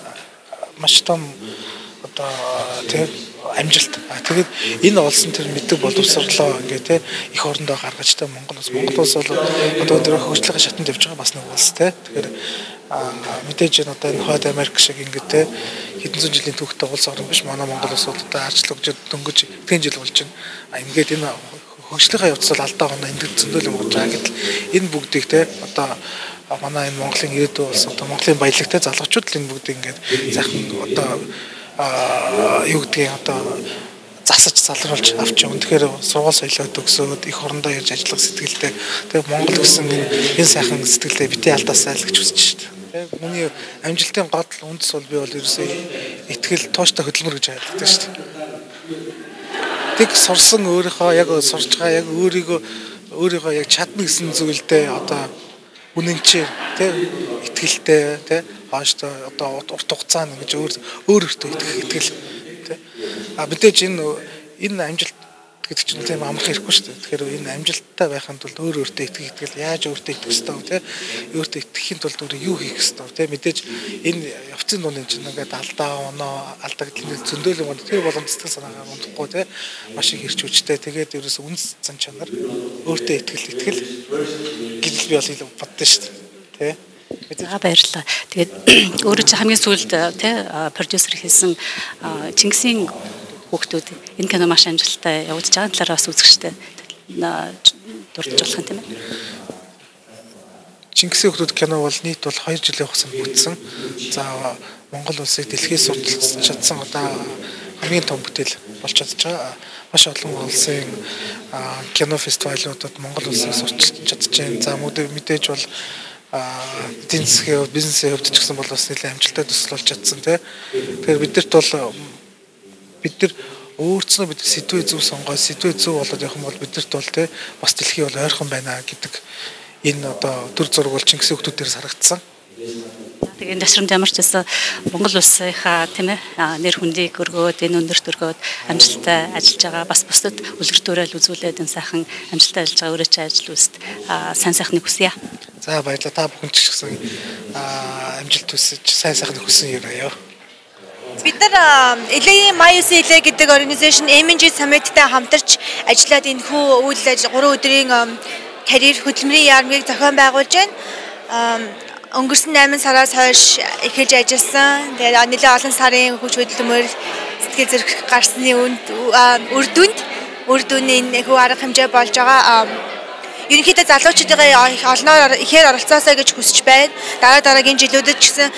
том одоо тэр амжилт. Тэгээд энэ олсон тэр мэдлэг боловсрлоо ингээ те их орондоо гаргаж та Монгол улс бол одоо тэр хөгжлийн шатанд явж байгаа бас нэг улс те. Тэгэхээр мэдээж одоо энэ Хойд Америк шиг ингээ те хэдэн зуун жилийн түүхтэй улс орн биш манай Монгол улс одоо арчлагдж дөнгөж хэдэн жил болж байна. Ингээд энэ хөгжлийн явцад алдаа хоноо энд зөндөл юм болж байгаа гэтэл энэ бүгдийг те одоо манай энэ Монголын ирээдүйн улс одоо Монголын баялагтай залуучууд л энэ бүгдийг ингээд сайхан одоо юу гэдгийг одоо засаж залруулж авч явна. Тэгэхээр сургууль соёлоо төгсөөд их орондоо ярьж ажиллах сэтгэлтэй. Тэгээ Монгол гэсэн энэ сайхан сэтгэлтэй битээ алдаасаа л гэж хүсэж шүү дээ. Миний амжилтын гол үндэс бол би бол ерөөсөө итгэл тууштай хөдөлмөр гэж хайдаг шүү дээ. Тэг сурсан өөрийнхөө яг сурж байгаа яг өөрийгөө яг чадна гэсэн зүйлдээ одоо үнэнчээр тий итгэлтэй тий хааштай одоо урт хугацаанд ингэж өөртөө итгэл тий. Мэдээж энэ амжилт гэдэг чинь тийм амрах хэрэггүй шүү дээ. Тэгэхээр энэ амжилттай байхын тулд өөртөө итгэл яаж өөртөө итгэх ёстой вэ? Өөртөө итгэхийн тулд өөрөө юу хийх ёстой вэ? Мэдээж энэ явцын дунд чинь ингээд алдаа оноо алдагдлын зөндөөлөн гонд тэр боломж сэтгэл санаагаа унахгүй те маш их ирч хүчтэй. Тэгээд ерөөс үнс зан чанар өөртөө итгэл гэдэл би бол боддоо шүү дээ. Тэ баярлалаа. Тэгээд өөрөө чи хамгийн сүүлд тий продюсер хийсэн Чингисийн хүүхдүүд энэ кино маш амжилттай явагдаж байгаа талаар бас үзэгчтэй дурдж болох юм тийм ээ. Чингисийн хүүхдүүд кино бол нийт бол 2 жилийн хугацаанд бүтсэн. За Монгол улсыг дэлхийд судалж чадсан одоо хамгийн том бүтээл болж чадж байгаа. Маш олон улсын кино фестивалуудад Монгол улсыг сурч чадж байна. За мэдээж бол эдийн засгийн бизнесийн хувьд ч гэсэн бол бас нэлээд амжилттай төсөл болж чадсан тийм. Тэгэхээр бидэрт бол бид нар өөрснөө бид сэдвээ зөв сонгоод сэдвээ зөв болоод явах юм бол бидэрт бол тийм бас дэлхий бол ойрхон байна гэдэг энэ одоо төр зураг бол Чингисийн хүүхдүүдээс харагдсан. Тэгээд тасрамд ямар ч байсан Монгол улсынхаа тийм ээ нэр хүндийг өргөөд энэ өндөрт өргөөд амжилттай ажиллаж байгаа бас бусдад үлгэртөөрөл үзүүлээд энэ сайхан амжилттай ажиллаж байгаа өөрөө ч ажил үст сайн сайхныг хүсье. За баярлалаа та бүхэн ч гэсэн амжилт хүсэж сайн сайхныг хүсэн юм аа. Бид нар Элегийн Майуси Эле гэдэг организашн MNG Summit-тай хамтарч ажиллаад энэ хүү үйл ажил 3 өдрийн карьер хөдөлмөрийн яармыг зохион байгуулж байна. Өнгөрсөн 8 сараас хойш эхэлж ажилласан. Тэгээд нэлээд олон сарын хүч хөдөлмөр сэтгэл зэрэг гарсны үр дүнд энэ хүү арга хэмжээ болж байгаа. Ерөнхийдөө залуучуудын олноор ихээр оролцоосоо гэж хүсэж байна. Дараагийн жилүүдэд ч гэсэн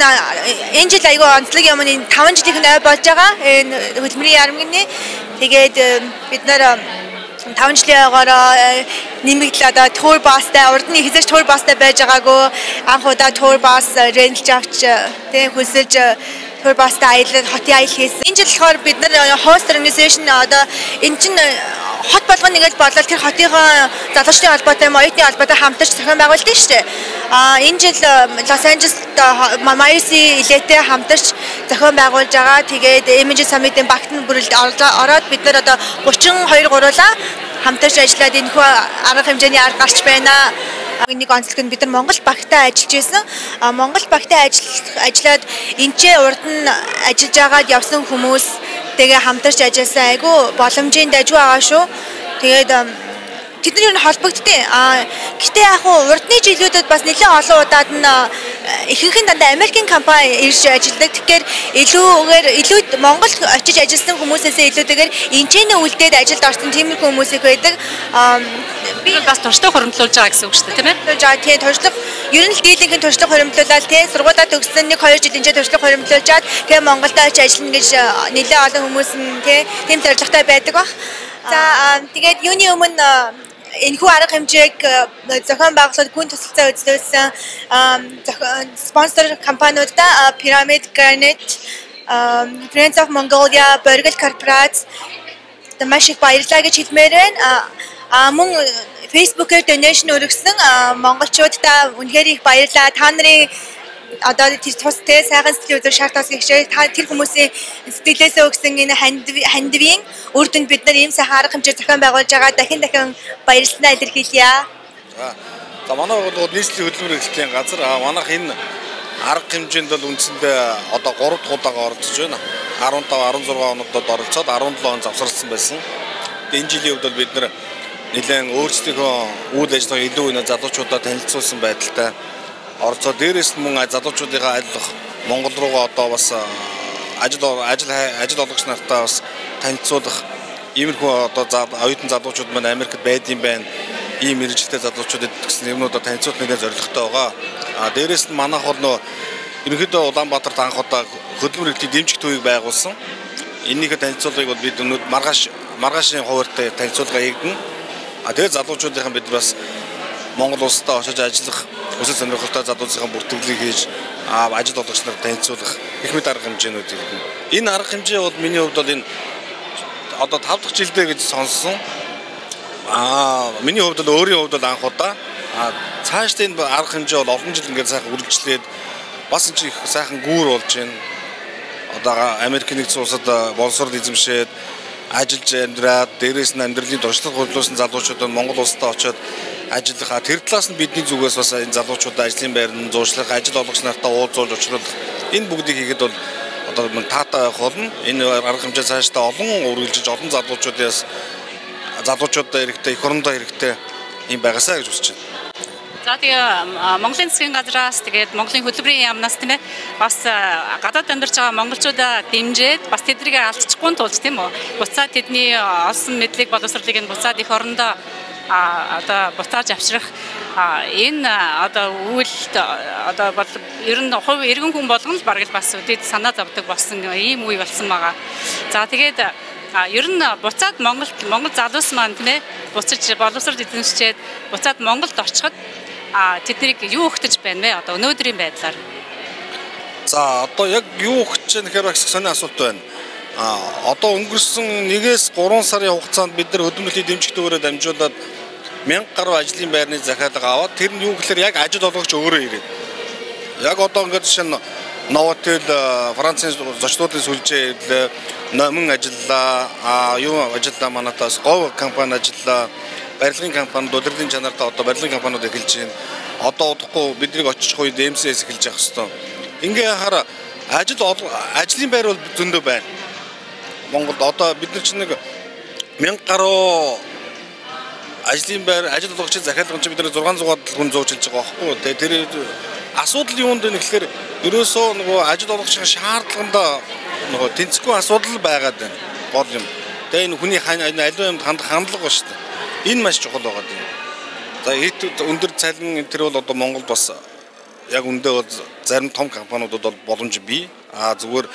энэ жил айгүй онцлог юм энэ 5 жилийнх нь ой болж байгаа. Энэ хөдөлмөрийн яармны тэгээд бид нар 5 жилийн ойгоор нэмэгдэл одоо тур бастай урд нь хэзээ тур бастай байж байгаагүй анх удаа тур бас ренталж авч тэг хүсэлж тур бастай аялал хотын аялал хийсэн. Энэ жил болохоор бид нар host organization одоо энэ чинь хот болгоно гэж бодлоо тэр хотынхоо залуучдын холбоотой оюутны холбоотой хамтарч зохион байгуулдаг шүү дээ. Энэ жил Лос Анжелест Майуси Элетэй хамтарч зохион байгуулж байгаа. Тэгээд MNG Summit-ийн багтны бүрэлд ороод бид нар одоо 32 гуруулаа хамтарч ажиллаад энэ хүү арга хэмжээний арга гарч байна. Нэг онцлог нь бид нар Монгол багтаа ажиллаж байсан. Монгол багтаа ажиллаад энэчээ урд нь ажиллаж агаад явсан хүмүүс тэгээ хамтарч ажилласан айгу боломжийн дажгүй байгаа шүү. Тэгээд тэд нар юу холбогдтыг. Гэтэ яг урдны жилүүдэд бас нэлээд олон удаад нь ихэнх нь дандаа Америкийн компани ирж ажилладаг. Тэгэхээр илүү Монгол очиж ажилласан хүмүүсээс илүүтэйгээр энэчнээ үлдээд ажилд орсон тиймэрхүү хүмүүс их байдаг. Би бас туршлага хуримтлуулж байгаа гэсэн үг шүү дээ, тийм ээ? Тийм туршлага ер нь дийлэнх туршлага хуримтлуулаад тийм сургуулаа төгссөн 1-2 жил энэ туршлага хуримтлуулжаад тийм Монголд очиж ажиллана гэж нэлээд олон хүмүүс нь тийм зорилготой байдаг баг. За тэгээд юуны өмнө энэхүү арга хэмжээг зохион байгуулалт гүн тусалцаа үзүүлсэн спонсор компаниудаа Pyramid Granite, Friends of Mongolia, Borgel Corporates маш их баярлалаа гэж хэлмээр байна. Мөн Facebook-ээр donation өргөсөн монголчуудаа үнэхээр их баярлалаа. Та нарын одоо тустай сайхан сэтгэл үзэл шаардлагаас ихшээ тэр хүмүүсийн сэтгэлээсээ өгсөн энэ хандивын үр дүнд бид нар ийм сайхан арга хэмжээ зохион байгуулж байгаа. Дахин баярлалаа илэрхийлье. За манай бол нийслэлийн хөдөлмөр эрхлэлийн газар манайх энэ арга хэмжээнд бол үндсэндээ одоо 3 дахь удаага оролцож байна. 15 16 онуудад оролцоод 17 он завсарласан байсан. Энэ жилийн хувьд бол бид нар нэлээд өөрсдийнхөө үйл ажиллагааг илүү өнө залуучуудад танилцуулсан байдалтай оролцоо. Дээрээс нь мөн залуучуудынхаа айлах Монгол руугаа одоо бас ажил олгогч нартай бас танилцуулах иймэрхүү одоо оюутан залуучууд маань Америкт байдсан байна. Ийм мэргэжтэй залуучуудад гэсэн юмнуудаа танилцуулах нэлээд зорилготой байгаа. Дээрээс нь манайх бол нөө ерөнхийдөө Улаанбаатарт анх удаа хөдөлмөр эрхлэлийн дэмжих төвийг байгуулсан. Энийхээ танилцуулгыг бол бид өнөөдөр маргаашийн хуваарьтай танилцуулга хийгдэн. Тэгээд залуучуудынхан бид бас Монгол улстай очиж ажиллах өсөлт сонирхолтой залуучуудын бүртгэлийг хийж ажил олгогч нарт танилцуулах их мэд арга хэмжээнүүд хийгдэн. Энэ арга хэмжээ бол миний хувьд бол энэ одоо 5 дахь жилдээ гэж сонссон. Миний хувьд бол өөрийн хувьд бол анх удаа цаашдаа энэ арга хэмжээ бол олон жил ингээд сайхан үргэлжлээд бас энэ их сайхан гүүр болж байна. Одоо Америк нэгдсэн улсад боловсрол эзэмшээд ажиллаж амьдраад дээрээс нь амьдралын туршлага хөрлөөсөн залуучууд нь Монгол улсад очиод ажиллахаа тэр талаас нь бидний зүгээс бас энэ залуучуудаа ажлын байранд зуршлах, ажил олгогч нартаа уулзуулж учруулах энэ бүгдийг хийгээд бол одоо таатай явах болно. Энэ арга хэмжээ цаашдаа олон үргэлжлэж олон залуучуудаа хэрэгтэй, эх орондоо хэрэгтэй юм байгаасаа гэж үзэж байна. За тэгээ Монголын засгийн газраас тэгээд Монголын хөтөлбөрийн яамнаас тийм ээ бас гадаад амьдарч байгаа монголчуудаа дэмжиж бас тэднийг алдчихгүй тулд тийм үү. Буцаад тэдний олсон мэдлэг боловсролыг нь буцаад эх орондоо одоо буцааж авчрах энэ одоо үйлд одоо бол ер нь хувь иргэн хүн болгон л бараг л бас үдэд санаа зовдөг болсон ийм үе болсон байгаа. За тэгээд ер нь буцаад Монгол залуус маань тийм ээ буцаж боловсрол эзэмшчихэд буцаад Монголд очиход тэднийг юу өгтөж байна вэ? Одоо өнөөдрийн байдлаар. За одоо яг юу өгч чинь гэхээр их сони асуулт байна. Одоо өнгөрсөн 1-3 сарын хугацаанд бид нар хөдөлмөрлөлийн дэмжигчдүүрээ дамжуулаад 1000 гаруй ажлын байрны захиалга аваад тэр нь юу гэхээр яг ажил олгогч өөрөө ирээд. Яг одоо ингээд жишээ нь Новотел Францын зочдуудын сүлжээ номин ажиллаа, юу ажиллаа манатаас говь компани ажиллаа, барилгын компаниуд удирдлагын чанартаа одоо барилгын компаниуд эхэлж байна. Одоо удахгүй биднийг очих үед МСС эхэлж явах хэвээр. Ингээ хараа ажлын байр бол зөндөө байна. Монголд одоо бид нар чинь нэг 1000 гаруй ажлын байр, ажил олгогчийн захиалга чинь бид нар 600-аад хүн зөөжилж байгаа байхгүй. Тэгээ тэр асуудал юунд вэ гэхээр ерөөсөө нөгөө ажил олгогчийн шаардлаганд нөгөө тэнцэхгүй асуудал байгаад байна. Гол юм. Тэгээ энэ хүний аливаа юмд хандах хандлага ба шүү дээ. Энэ маш чухал байгаа юм. За өндөр цалин энэ төр бол одоо Монголд бас яг үндэ бол зарим том компаниудад бол боломж бий. Зүгээр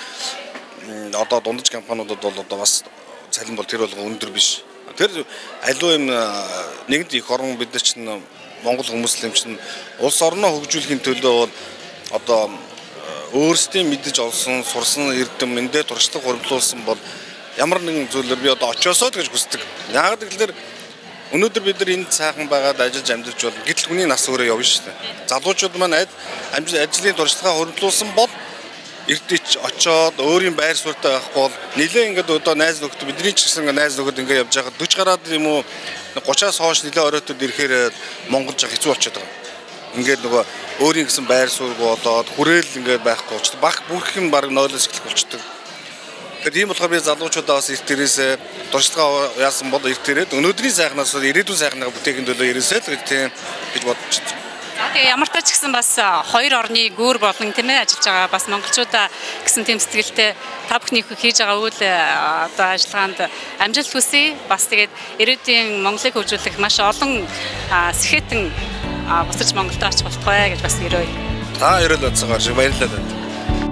одоо дундаж компаниудад бол одоо бас цалин бол тэр бол өндөр биш. Тэр аливаа юм нэгэнт их орон бид нар чинь Монгол хүмүүсийн чинь улс орноо хөгжүүлэхийн төлөө бол одоо өөрсдийн мэдэж олсон, сурсан эрдэм эндээ туршлага хөрвүүлсэн бол ямар нэгэн зүйлээр би одоо очиосоо гэж хүсдэг. Яг гэвэл өнөөдөр бид нар энд цаахан байгаад ажиллаж амьдарч болно. Гэтэл хүний нас өөрөө явна шүү дээ. Залуучууд маань ажлын туршлагаа хөрвүүлсэн бол эрдэж очоод өөрийн байр суурьтай байхгүй бол нэлээ ингээд одоо найз нөхдөд бидний ч гэсэн найз нөхөд ингээд явж байгаа 40 гараад юм уу 30-аас хойш нэлээ оройтод ирэхээр Монголж хэцүү болчиход байгаа. Ингээд нөгөө өөрийн гэсэн байр суурь болоод хүрээл ингээд байхгүй ч баг бүх юм баг нойлоос эхлэх болчихдог. Тэгэхээр тийм болохоор би залуучуудаа бас эрт дээрээс туршлагаа яасан бол эрт дээрээд өнөөдрийн сайхнаас ирээдүйн сайхнаа бүтээхин төлөө ирээсэй л гэж бодож байна. Тэгээ ямар ч гэсэн бас хоёр орны гүүр болон тийм ээ ажиллаж байгаа бас монголчуудаа гэсэн тийм сэтгэлтэй та бүхний хийж байгаа үйл одоо ажиллагаанд амжилт хүсье. Бас тэгээд ирээдүйн Монголыг хөгжүүлэх маш олон сэхэтэн буцаж Монголд очих болтугай гэж бас өрөөе. Та ерөөл онцгоор шиг баярлалаа.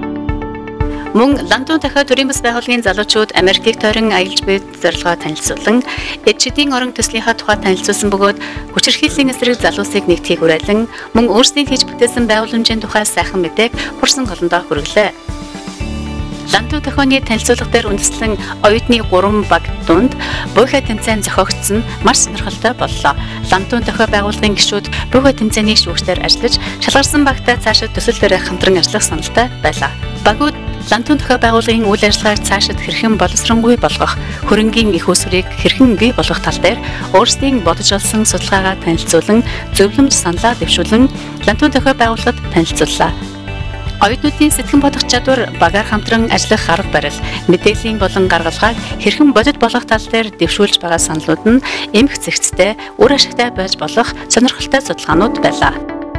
Мөн Ландун дахиад төрийн бас байгууллагын залуучууд Америкийг тойрон аялж буй зорилгоо танилцуулан эд шидийн орон төслийнхаа тухай танилцуулсан бөгөөд хүчирхийллийн эсрэг залуусыг нэгтгэхийг уриалан мөн өөрсдийн хийж бүтээсэн байгууламжийн тухай сайхан мэдээг хурсан голондоо хүргэлээ. Ландун төхөөний танилцуулга дээр үндэслэн оюутны 3 баг дунд буйхай тэмцээн зохиогдсон маш сонирхолтой боллоо. Ландун төхөө байгууллагын гишүүд буйхай тэмцээний шүүгчдээр ажиллаж шалгарсан багтаа цаашид төсөл дээр хамтран ажиллах саналтай байлаа. Багууд Ландун төхөө байгууллагын үйл ажиллагааг цаашид хэрхэн боловсронгүй болгох, хөрөнгийн их усрыг хэрхэн бий болгох тал дээр өөрсдийн бодож олсон судалгаагаа танилцуулан зөвлөмж саналаа дэвшүүлэн Ландун төхөө байгууллагад танилцууллаа. Оюутнуудын сэтгэн бодох чадвар, багаар хамтран ажиллах арга барил, мэдээллийн болон гаргалгааг хэрхэн бодит болгох тал дээр дэвшүүлж байгаа саналууд нь эмх зэгцтэй, үр ашигтай байж болох сонирхолтой судалгаанууд байлаа.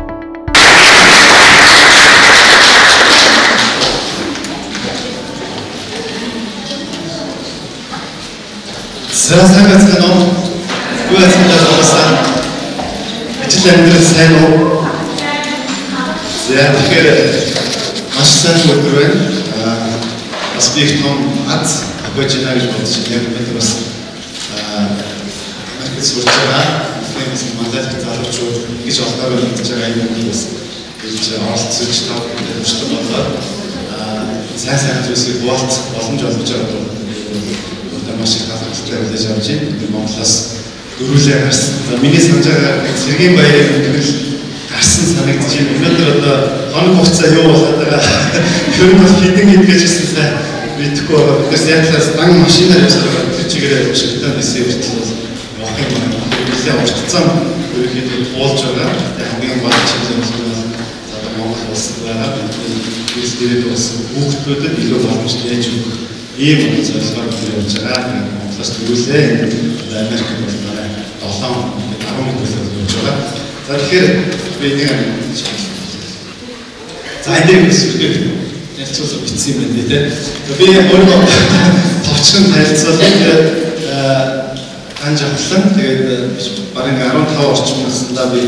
Сайн байна уу? Юу ажилласан? Ажил амьдрал сайн уу? За тэгэхээр маш сайн өдөр байна. Бас би их том аз апэж нэж бодож яг бид бас маркет сурч байгаа. Тэгээс мандат залуучууд гэж олдоор хийж байгаа юм бас гэж оролцож тавьсан болоод сайн зүйлсийг боломж олгож байгаа. Маш их хаалттай байж байгаа чинь Монголоос дөрвөлээ гарсан. Миний санаж байгаа Сэргийн баярын тэгэл гарсан санагдаж байна. Өнөөдөр одоо хоног хугацаа юу болоод байгаа. Тэр нь бас хідэн гэдгээс сайн мэдхгүй байгаа. Бидээс яг талаас дан машинаар явж байгаа тэр чигээрээ Вашингтон дэсээ хүртэл явах юм байна. Бидээ орцсон ерөөхдөө туулж байгаа. Хамгийн гол чиглэл нь бол Монгол улс байгаа. Бид дээрээ бас хүүхдүүдэд илүү боломж нээж өгөх ийм зорилгоор явж байгаа. Монголоос төрүүлээ. Америк бол манай 7 10 төлөв явж байгаа. За тэгэхээр би нэг за энэ хэсгээр ярилцуулга бичсэн юм байна тий. Би өөрөө товчхон харилцуулаад анж авсан. Тэгээд барин 15 орчим наснда би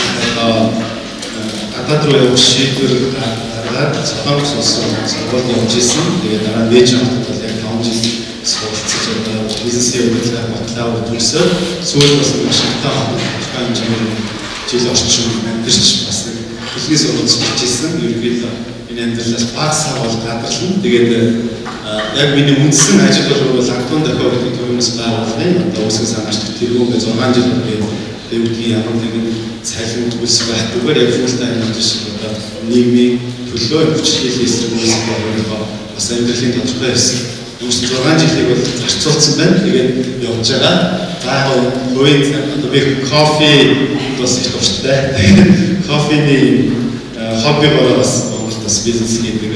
гадаад руу явах шийдвэр гаргаад Солонгос улсын сургуульд явж исэн. Тэгээд дараа нь Бээжин хотод бол яг 5 жил суралцж байгаа бизнесийн удирдлага батлаа үзүүлсэн. Сүүл бас Вашингтон хотод хэмжээгээр жил орчим амьдарч бас бизнес сургуульд хийжсэн. Ерөнхийдөө энэ амьдралаас багасаа бол гадарлана. Тэгээд яг миний үндсэн ажил бол Антон Дахио гэдэг төрөөс байгуулгын одоо үсэг санаач тэргүүгээ 6 жил дэвдгийн ямар нэгэн цалин төлс байхгүйгээр яг full time ажиллаж одоо нийгмийн төлөө хүчлэл эсрэг үүсгэх байгаа бас амьдралын тодорхой хэсэг. Үүс 6 жилийг бол зарцуулсан байна. Тэгээд явж байгаа. За яг хувийн одоо би кофе бас их дуртай. Кофений хоббигоор бас Монголд бас бизнес хийдэг.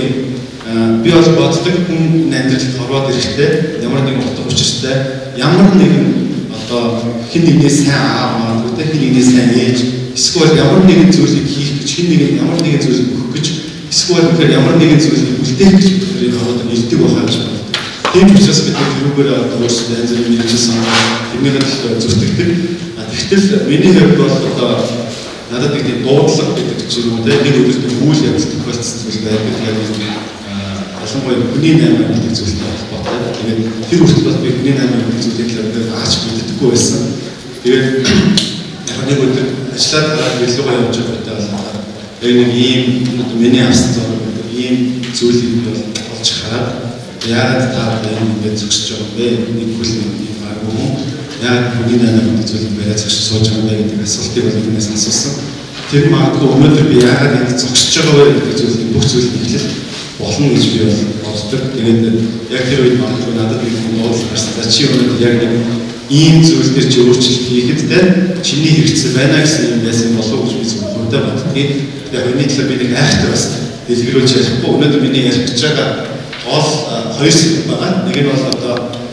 Би бол боддог хүн амьдралд ороод ирэхдээ ямар нэгэн утга учиртай ямар нэгэн одоо хэн нэгнээс сайн аав маа хэн нэгнээс сайн ээж эсвэл ямар нэгэн зүйлийг хийх гэж хэн нэгэн ямар нэгэн зүйлийг өгөх гэж эсвэл ямар нэгэн зүйлийг үлдээх гэж тэрийг ороод ирдэг байхаа гэж байна. Тийм учраас бид тэрүүгээр өөрсдөө янз бүрийн мэргэжсэн тэрнийхээ төлөө зүтгэдэг. Тэгтэл миний хувьд бол одоо надад нэг дуудлага гэдэг чинь үү нэг өдөртөө үйл явдал тохиолдсон зүйл байдаг. Тэгээд ялангуяа хүний 8 гэдэг зүйлтэй холбоотой. Тэгээд тэр үртэл бас би хүний 8 гэдэг зүйлийг л аач мэддэггүй байсан. Тэгээд яг нэг өдөр ажиллаад гараад билүүгээ явж байхдаа яг нэг ийм миний авсан зураг ийм зүйлийг болж хараад яагаад та ингэж зогсож байгаа бэ? Нэг хүл нэг байгуу. Яг хүний 8 гэдэг зүйлийг бариад зогсож сууж байгаа бэ гэдэг асуултыг бол биднээс асуусан. Тэр магадгүй өнөөдөр би яагаад ингэ зогсож байгаа вэ гэдэг зүйлийг бүх зүйлийг эхлэл болно гэж би боддог. Тэгээд яг тэр үед магадгүй надад нэг бодлого гарсан. За чи өнөөдөр яг нэг ийм зүйл дээр чи өөрчлөлт хийхэд те чиний хэрэгцээ байна гэсэн юм байсан болов уу гэж би зөвхөндөө боддгийг. Яг энэ талаар би нэг айхтар бас дэлгэрүүлж ярихгүй. Өнөөдөр миний ярих гэж байгаа гол хоёр сэдв байгаа. Нэг нь бол одоо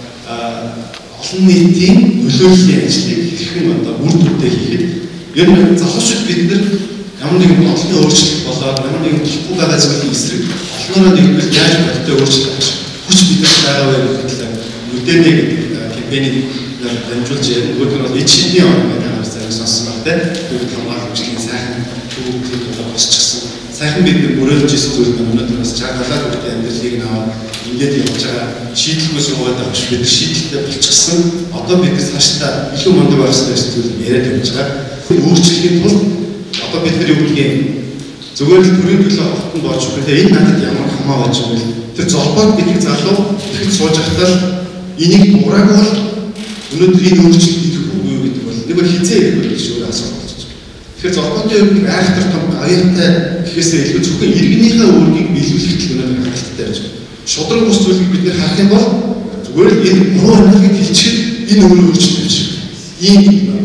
олон нийтийн нөлөөллийн ажлыг хэрхэн одоо үр дүндээ хийхэд ер нь залуучууд бид нар ямар нэгэн бодлогын өөрчлөлт болоод ямар нэгэн болохгүй байгаа зүйлийн эсрэг олноороо нэгдвэл яаж бодтой өөрчлөлт авах хүч бидэрт байгаа вэ гэхэл нүдэнэ гэдэг кампэйнийг дамжуулж ярих. Өөрөөр нь эчний он гэдэг хамсаа сонссон багтай. Бүгд хамгаалах хүчлийн сайхан төвөөрөлд босчихсон. Сайхан бид мөрөөлж ирсэн зүйл нь өнөөдөр бас чагалаад бүгд амьдралыг наваад ингээд явж байгаа шийдлгүй суугаад авч бид шийдэлтэй болчихсон. Одоо бид цаашдаа илүү мундаг байх хэрэгтэй зүйл яриад явж байгаа. Өөрчлөхийн тулд одоо бид нар юу гэх юм зүгээр л төрийн төлөө хотод бооч үгүй энэ надад ямар хамаа байж юм бэ? Тэр золбоод бидний залуу тэгэхэд сууж байхдаа энийг дураагүй бол өнөөдөр энэ өөрчлөлт идэх үгүй гэдэг бол нэг бол хизээ ирэх гэж өөрөө асууж байна. Тэгэхээр золбоотой юм айхтар том аюултай гэхээсээ илүү зөвхөн иргэнийхээ үүргийг биелүүлэхэд л өнөөдөр хангалттай байж байна. Шудраг ус зүйлийг бид нэр харах юм бол зүгээр л энэ муу энергийг хилчихэд энэ өөрөө өөрчлөлт байж байна. Ийм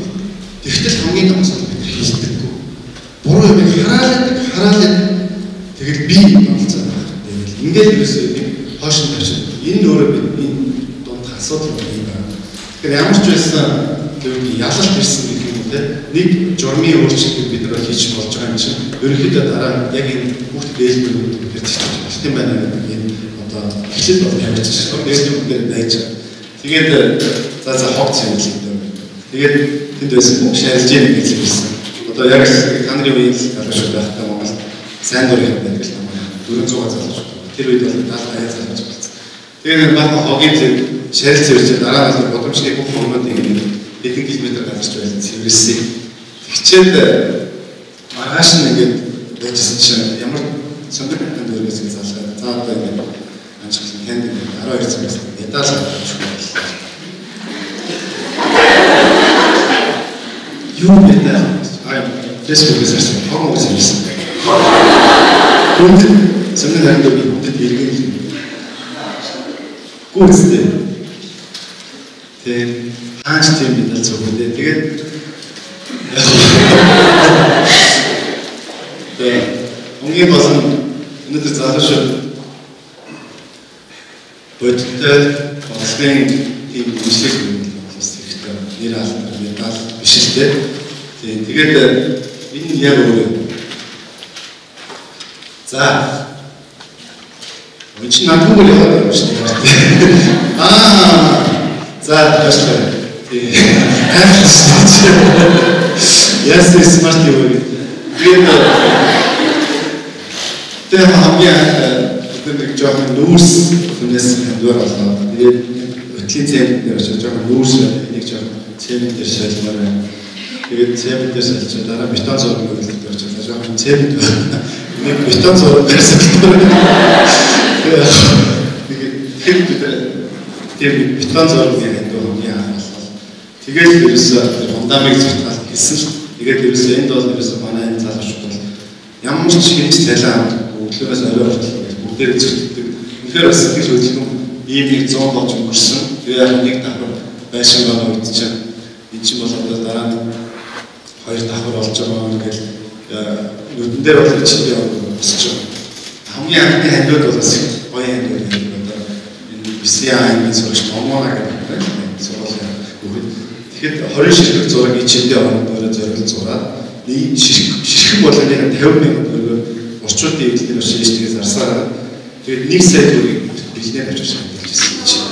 тэгтэл хамгийн том зүйл бид нар хийдэггүй. Буруу юм хараад тэгэл би болцоо байна. Тэгэл ингээд ерөөсөө нэг хоош нь тавьчих. Энэ өөрөө бидний дунд асуудал юм байна. Тэгэхээр ямар ч байсан тэр ялалт ирсэн гэх юм үү нэг журмын өөрчлөлтийг бид нар хийж болж байгаа юм чинь ерөнхийдөө дараа яг энэ бүх дээлбэрүүд бид хэлж юм байна гэдэг энэ одоо эхлэл бол явж байгаа. Дээлбэр дээр найж байгаа. Тэгээд за хогц юм л гэдэг. Тэгээд тэнд байсан шаарж яах гэж хэлсэн. Одоо яг та нарын үеийн залуучууд байхдаа Монгол сайн дурын байдаг л байна. 400 залуучууд. Тэр үед бол 70 залуучууд болсон. Тэгээд баахан хогийн зэрэг шаарж ирж дараа нь бодомжны бүх хүмүүстийг хэдэн километр гарч байсан цэвэрлсэн. Хичээд маргааш нь ингээд байжсэн чинь ямар сонир хатанд өрөөс залгаад за одоо ингээд анчглан ханд ингээд 12 цагаас ядаас авчих байлаа. Юу мэдээ Facebook-ээс харсан торгон үзсэн. Хүнд сонир хатанд бидэд иргэн гүрстэй. Тэгээд хаач тийм мэдээ зөвхөдөө. Тэгээд өнгийн болон өнөөдөр залуучууд бодтой боловсрын тийм үсэг хэрэгтэй. Нэр алдар медаль биш л дээ. Тэгээд энэ яг өөрөө. За Which not who will have that yes, it's smart. They have the job in loose and do as well. Clean there's a job loose and the job 10 years. Тэгээд 7 дэс дараа бетон зураг үзүүлж байгаа ч жоохон цэвэр нэг бетон зураг байсан. Тэгээд бетон зураг гэдэг нь яа. Тэгээд ерөөсөө фундамент зуртал хийсэн. Тэгээд ерөөсөө энд бол ерөөсөө манай энэ залуучууд бол ямар ч хэмж цайлаа өглөөс орой хүртэл бүгдээр зөрчилдөг. Тэгэхээр бас сэтгэл хөдлөм ийм нэг 100 болж өнгөрсөн. Тэгээд нэг давхар байшин байгаа үед чинь энэ чинь бол одоо дараа нь хоёр давхар болж байгаа ингээд нүдэн дээр бол чиглэл босч байгаа. Хамгийн анхны хандууд бол бас гоё хандууд одоо энэ BCI-ийн зурагч Момона гэдэг сургуулийн хүүхэд. Тэгэхээр 20 ширхэг зураг ичэндээ ороод зориулж зураад нэг ширхэг бол нэг 50 мянган төгрөгөөр орчуудын эвдэлээр шийдэж зарсараа тэгээд 1 сая төгрөгийг бэлнээр авчиж хэлжсэн.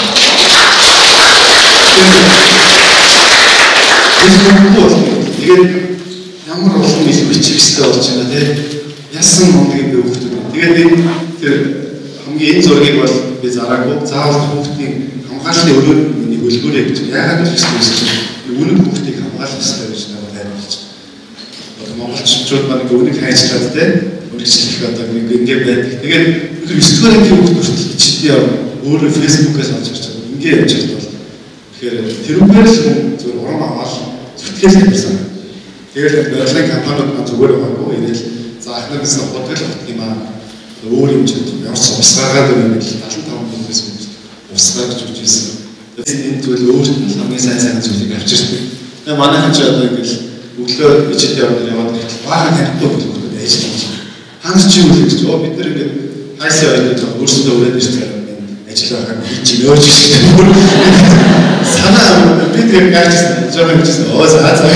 Тэгээд ямар олон их бичихтэй болж байна те. Ясан мондгийн би хүүхдүүд. Тэгээд тэр хамгийн энэ зургийг бол би зараагүй. Заавал хүүхдийн хамгааллын өрөөний хөлбөрөө гэж яагаад гэж хэлсэн. Үнэн хүүхдийг хамгаалах хэрэгтэй гэж надад тайлбарлаж байна. Монголчууд маань үүнийг хайшлаад те. Үргэлжлэх одоо нэг ингэ байдаг. Тэгээд тэр 9 дугаар ангийн хүүхдүүд ичдээ өөрөө фэйсбүүкээс олж ирж байгаа. Ингээ явж байгаа бол тэгэхээр тэрүүгээр л зөв урам аваад зүтгэл тавьсан. Тэгээд барилгын компаниуд маань зүгээр байгаагүй. Ингээл заахнаар гэсэн бодлого авдаг юм аа. Өөр юм чинь ямар ч усгаагаад байна гэл 75 мөнгөөс усгаа гэж үжижсэн. Энэ зүйл өөрт нь хамгийн сайн зүйлийг авчирдаг. Тэгээд манайхан ч одоо ингээл өглөө ичэд яваад баахан танихгүй бүлгүүд ажиллаж байна. Ханс чи үл гэж бид нар ингээд хайсаа ойд өөрсдөө өрөөд ирсэн ажил байгааг хийж нөөж шиг санаа бид яг гайчсан жоохон гэсэн оозаа.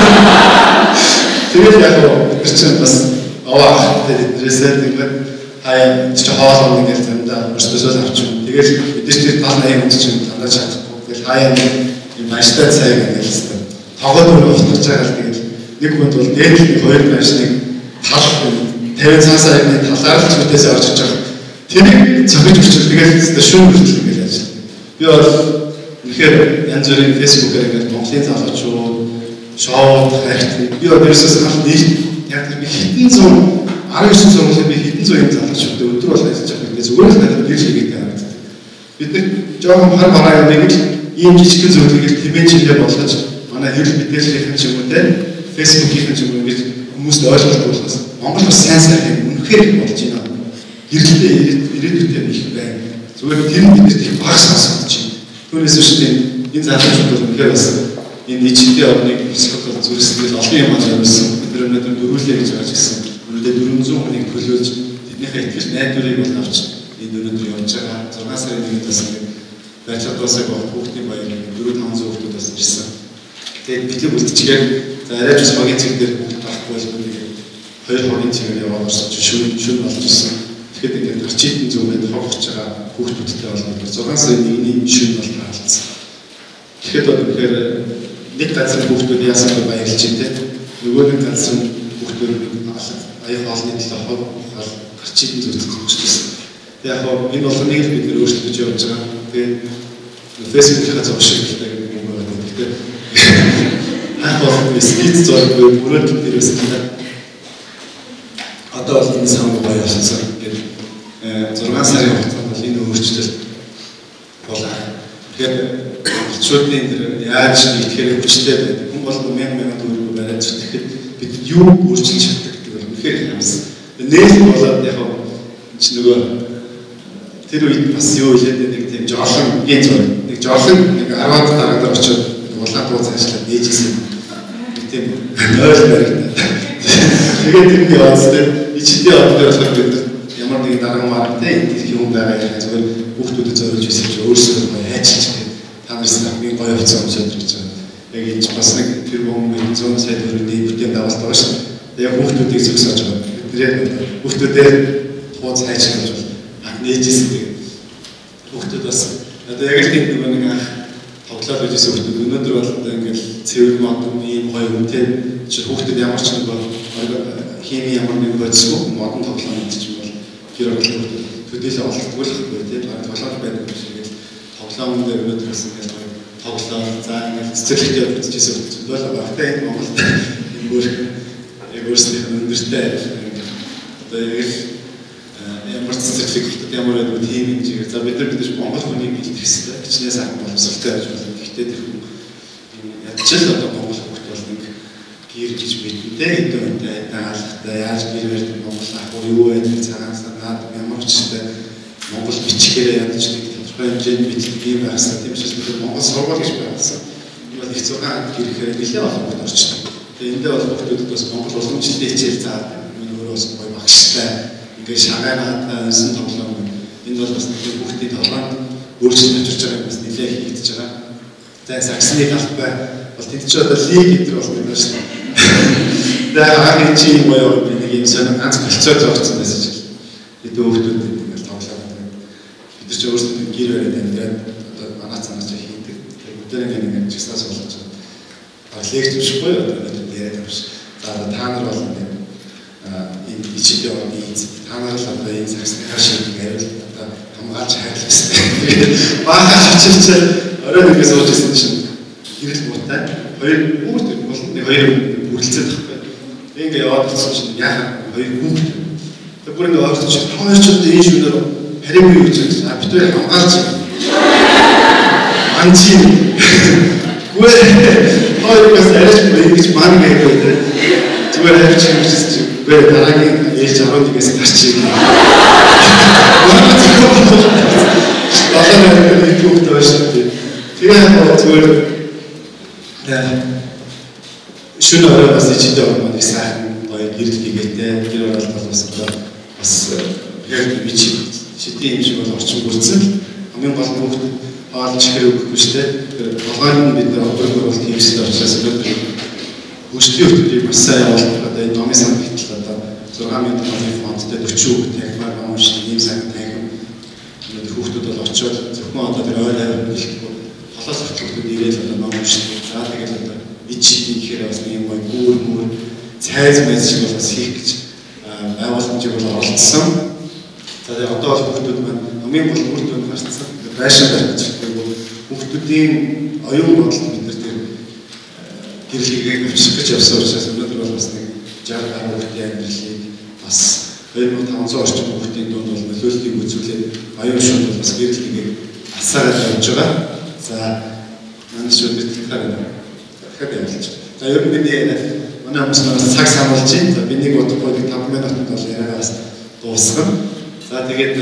Тэгээд яг бид чинь бас аваа тэдрээсээ тэгээд хаяа чи хоолоо ингээд замдаа өөрсдөөсөө авчих. Тэгээд бид чинь тал 80 хүн чинь дандаа чадахгүй. Тэгээд хаяа юм маштай цай гэдэг юм. Тогоод өөрөө утгаж байгаа л тэгээд нэг хүнд бол дээдлээ хоёр машныг тал 50 цаасаа яг талаар л зүгтээс орж иж байгаа. Тэрийг цогж өччих тэгээд шүүн хүртэл ингээд яаж. Би бол тэгэхээр янз бүрийн фэйсбүүкээр ингээд Монголын залуучууд шоуд хайрт би өөрөөсөө хал нэг яг тэр би хэдэн зуун 19 зуун би хэдэн зуун юм залуучууд өдөр бол ажиллаж байгаа. Тэгээд зүгээр л надад нэг шиг гэдэг харагдав. Бид нэг жоохон хар бараа юм нэг ийм жижиг зүйлийг тэмээн чиглэл болгож манай хэвлэл мэдээллийн ч юм уу те фэйсбүүкийн ч юм уу ингэж хүмүүст ойлгох болохоос Монгол бас сайн юм үнэхээр болж байна. Гэрлээ ирээдүйдээ их байна. Зүгээр тэр нь биднэрт их багс сонсогдож байна. Түүнээс биш энэ залуучууд бол үнэхээр бас энэ ичдээ орныг өсгөх зүрхсэндээ олон юм ажилласан. Бид өнөөдөр дөрвөлээ гэж байгаа гэсэн. Өнөөдөр 400 хүнийг төлөөлж тэднийхээ итгэл найдварыг бол авч энэ өнөөдөр явж байгаа. 6 сарын 1-нд бас байцаат басаг хүүхдийн баяр 400-500 хүүхдүүд бас ирсэн. Тэгээд бидлэг үлдчихээр за арайч бас багийн цэг дээр хүүхд байхгүй бол хоёр хогийн цэгээр яваад орсож шүн болж ирсэн. Тэгэхэд ингээд арчидын зүгээс хогч байгаа хүүхдүүдтэй бол 6 сарын 1-ний шүн бол хаалцсан. Тэгэхэд одоо тэгэхээр нэг газар хүүхдүүд яасан бэ баярлж байна те. Нөгөө нэг газар хүүхдүүд аяг хоолны төлөө хол арчидын зүгээс хогччихсан. Яг энэ бол нэг л бид нэр өөрсдөж явж байгаа. Тэгээд фэйсбүүкийн зураг шиг гэдэг юм байна. Тэгэхээр анх бол скиц зураг бүрээд дээрээс байна. Одоо бол энэ самбай гоё болсон гэдэг 6 сарын хугацаанд бол энэ өөрчлөлт болоо. Тэгэхээр чөлөөний тэр яаж нэгтгэхээр хүчтэй байдаг. Хүн бол 1000 төгрөг бариад зүтгэхэд бид юу өөрчилж чаддаг гэдэг нь үнэхээр хамсан. Нээлт болоод яг чи нөгөө тэр үед бас юу хэлээд нэг тийм жоолонгийн зураг. Нэг жоолон нэг 10-аад дараагаар очиод улаан дуу цаашлаад нээжсэн. Тийм ойл баригдаа. Тэгээд тэрний яваастай ичдээ одоо болохоор бид ямар нэгэн дарга маргатай энэ юм байгаа юм зүгээр хүүхдүүдэд зориулж ирсэн чи өөрсдөө хайчилж та нарыг хамгийн гоё хувцас өмсөж ирж байгаа. Яг энэ бас нэг тэр бүхэн 100 сая төгрөгийн бүтээн давалт байгаа шүү. Яг хүүхдүүдийг зөксөж байгаа. Тэр яг хүүхдүүдээр хууц хайчилж байгаа. Нээжсэн тэгээд хүүхдүүд бас одоо яг л тийм нэг анх тоглоод байжсэн хүүхдүүд өнөөдөр бол одоо ингээл цэвэр модон ийм гоё үнэтэй чи хүүхдүүд ямар ч нэг бол хими ямар нэг бодисгүй модон тоглоом мэдчих бол гэр оролцох төдийлөө олддгүй л хэвгүй тийм тоглоом байдаг юм шиг ингээл тоглоом дээр өнөөдөр бас ингээл тоглоом за ингээл цэцэрлэгтэй бодчихсэн хүүхдүүд бол багтаа энэ Монголд энэ бүр яг өөрсдийнх нь өндөртэй одоо яг л ямар цэцэрлэг хүүхдүүд ямар байдаг тийм юм чигээр за бид нар Монгол хүний бэлтгэх хэрэгтэй хичнээн сайн боловсралтай байж болно. Гэхдээ тэр хүн ядчил одоо Монгол хүүхд бол нэг гэр гэж мэднэ гэдэг үнтэй таалахтай яаж гэр барьдаг Монгол ах уу юу байдаг цагаан санаад ямар ч зүйл Монгол бичгээр ядч нэг тодорхой хэмжээнд бичлэг юм байсаа тийм учраас бид Монгол сургууль гэж байгуулсан. Энэ бол их зургаан гэхээр нэлээд олон хүмүүс орчсон. Тэгээ эндээ бол хүүхдүүд бас Монгол уламжлалын хичээл заадаг. Энэ өөрөө бас гоё багштай ингээд шагаагаад өнсөн тоглоом. Энд бол бас нэг хүүхдийн тоглоомд өөрчлөлт очирч байгаа юм бас нэлээд хийгдэж байгаа. За саксны талбай бол тэд ч одоо лиг гэдэг бол байна шүү дээ. Тэгээ хааны чи юм гоё би нэг юм сонир ганц болцоо зогцсон байсан ч бид хүүхдүүд ингээд тоглоом. Бид ч өөрсдөө гэр бариад амьдраад одоо манай цанаас ч хийдэг. Тэгээ бүгдээ ингээд жигсаас болгож байгаа. Лекц бихгүй одоо яриад байгаа ш. За та нар бол ингээд энэ ичээд яваа та нар л одоо энэ саксны хашиг ингээд одоо хамгаалж хайрлаа. Баахан хачирч орой нэгэ сууж ирсэн чинь гэрэл муутай хоёр хүүхд бол нэг хоёр бүрлцээд тахгүй. Ингээ яваад ирсэн чинь яахан хоёр хүүхд. Тэг бүр ингээ орж чинь хоёр ч удаа энэ шүнээр харин юу гэж байна. Бид хоёр хамгаалж анчи. Гүй хоёроос арайч ингэж маань гэдэг. Зүгээр харж ирсэн чинь гүй дараагийн ээлж 11-ээс гарчих юм. Балан нэг хүүхд байсан. Тэгээ зүгээр шөнө орой бас ичээд байгаа нэг сайхан гоё гэрэл хийгээтэй гэр оролт болсон бас яг би шидийн юм шиг бол орчин бүрдсэн. Хамгийн гол хүүхд хаалж хэрэг өгөхгүй шүү дээ. Тэр болгоомд бид нар өөрөөр бол хийсэн учраас өнөөдөр өчтөе өчтөе бас сайн явуулах одоо энэ номын сан битэл одоо 6,000 тонны фондтэй 40 хүүхд тагмаар байгаа шүү дээ. Ийм сайн тагм. Өнөөдөр хүүхдүүд бол очиод зөвхөн одоо тэр ойл авирлахгүй холоос хүүхдүүд ирээл одоо ном шүү дээ. За тэгээд одоо ичдийн гэхээр бас нэг юм гоё гүүр цайз мэс шиг бас хийх гэж байгууламжийг бол оролцсон. За тэгээд одоо бол хүүхдүүд маань хамгийн гол үр дүн гарцсан. Байшин барьж байгаа хүүхдүүдийн оюун бодолд бид нар тэр гэрлэгийг авчих гэж явсан учраас өнөөдөр бол бас нэг 60 гаруй хүүхдийн амьдралыг бас 2500 орчим хүүхдийн дунд бол нөлөөллийг үзүүлээд оюун шууд бас гэрлэгийг асаараад явж байгаа. За манай шууд битгэхээр дахиад явуулж. За ер нь бидний манай хүмүүс нас цаг сануулж байна. За би нэг удахгүй нэг 5 минутанд бол яриагаас дуусгана. За тэгээд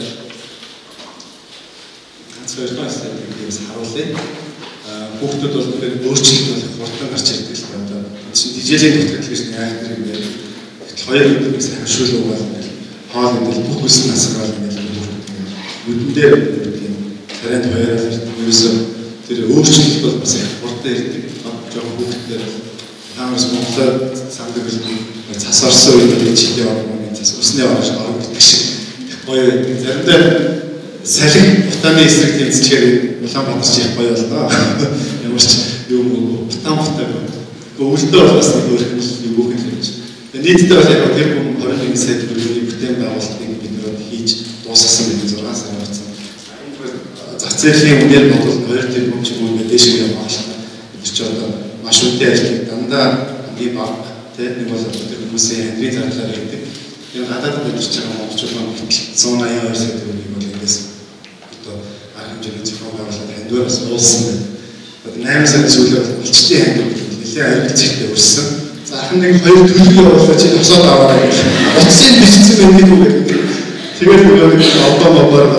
цаашдаас тиймээс харуулъя. Хүүхдүүд бол тэгээд өөрчлөлт бол хурдан гарч ирдэг л байна. Чинь дижелийн нөхцөл гэж яах юм бэ? Хоёр өдрөөс хашуул угаал хоол идэл бүх үс насгаар ингээд нүдэн дээр тийм таринд хоёроо ерөөсөө тэр өөрчлөлт бол бас их хурдан ирдэг. Жохон хүүхдтэй таамаас Монголоор самдаг л цас орсон үед чиг яваад нэг цас усны орж орон битгий шиг гоё заримдаа салхи утааны эсрэг тэмцэхээр Улаанбаатар чих гоё боллоо. Ямар ч юм утаан утаа өвөлдөө бас нэг өөр юм үг юм гэж. Нийтдээ бол яг тэр бүхэн 21 сая төгрөгийн бүтээн байгуулалтыг бид нөр хийж дуусгасан гэдэг 6 сар болсон. Зах зээлийн үнээр бодвол 2 тэрбум ч юм уу дээш яваа байна. Тэр ч одоо маш үнэтэй ажил дандаа хамгийн бага тэр нэг бол тэр хүмүүсийн хандрын зарлаар хийдэг. Энэ гадаадд амьдарч байгаа монголчууд маань 182 сая төгрөгийг бол ингээс одоо арга хэмжээний зохион байгуулалт хандвараас уулсан байна. 8 сарын сүүлээр болчтой хандрын нэлээд арилгацтай өрссөн. За ахын нэг 2 төлөв явуулаад чи тосоод аваарай гэж. Утсын бичсэн байдаг үү гэдэг. Тэгээд нөгөө одоо мобоор бас алхах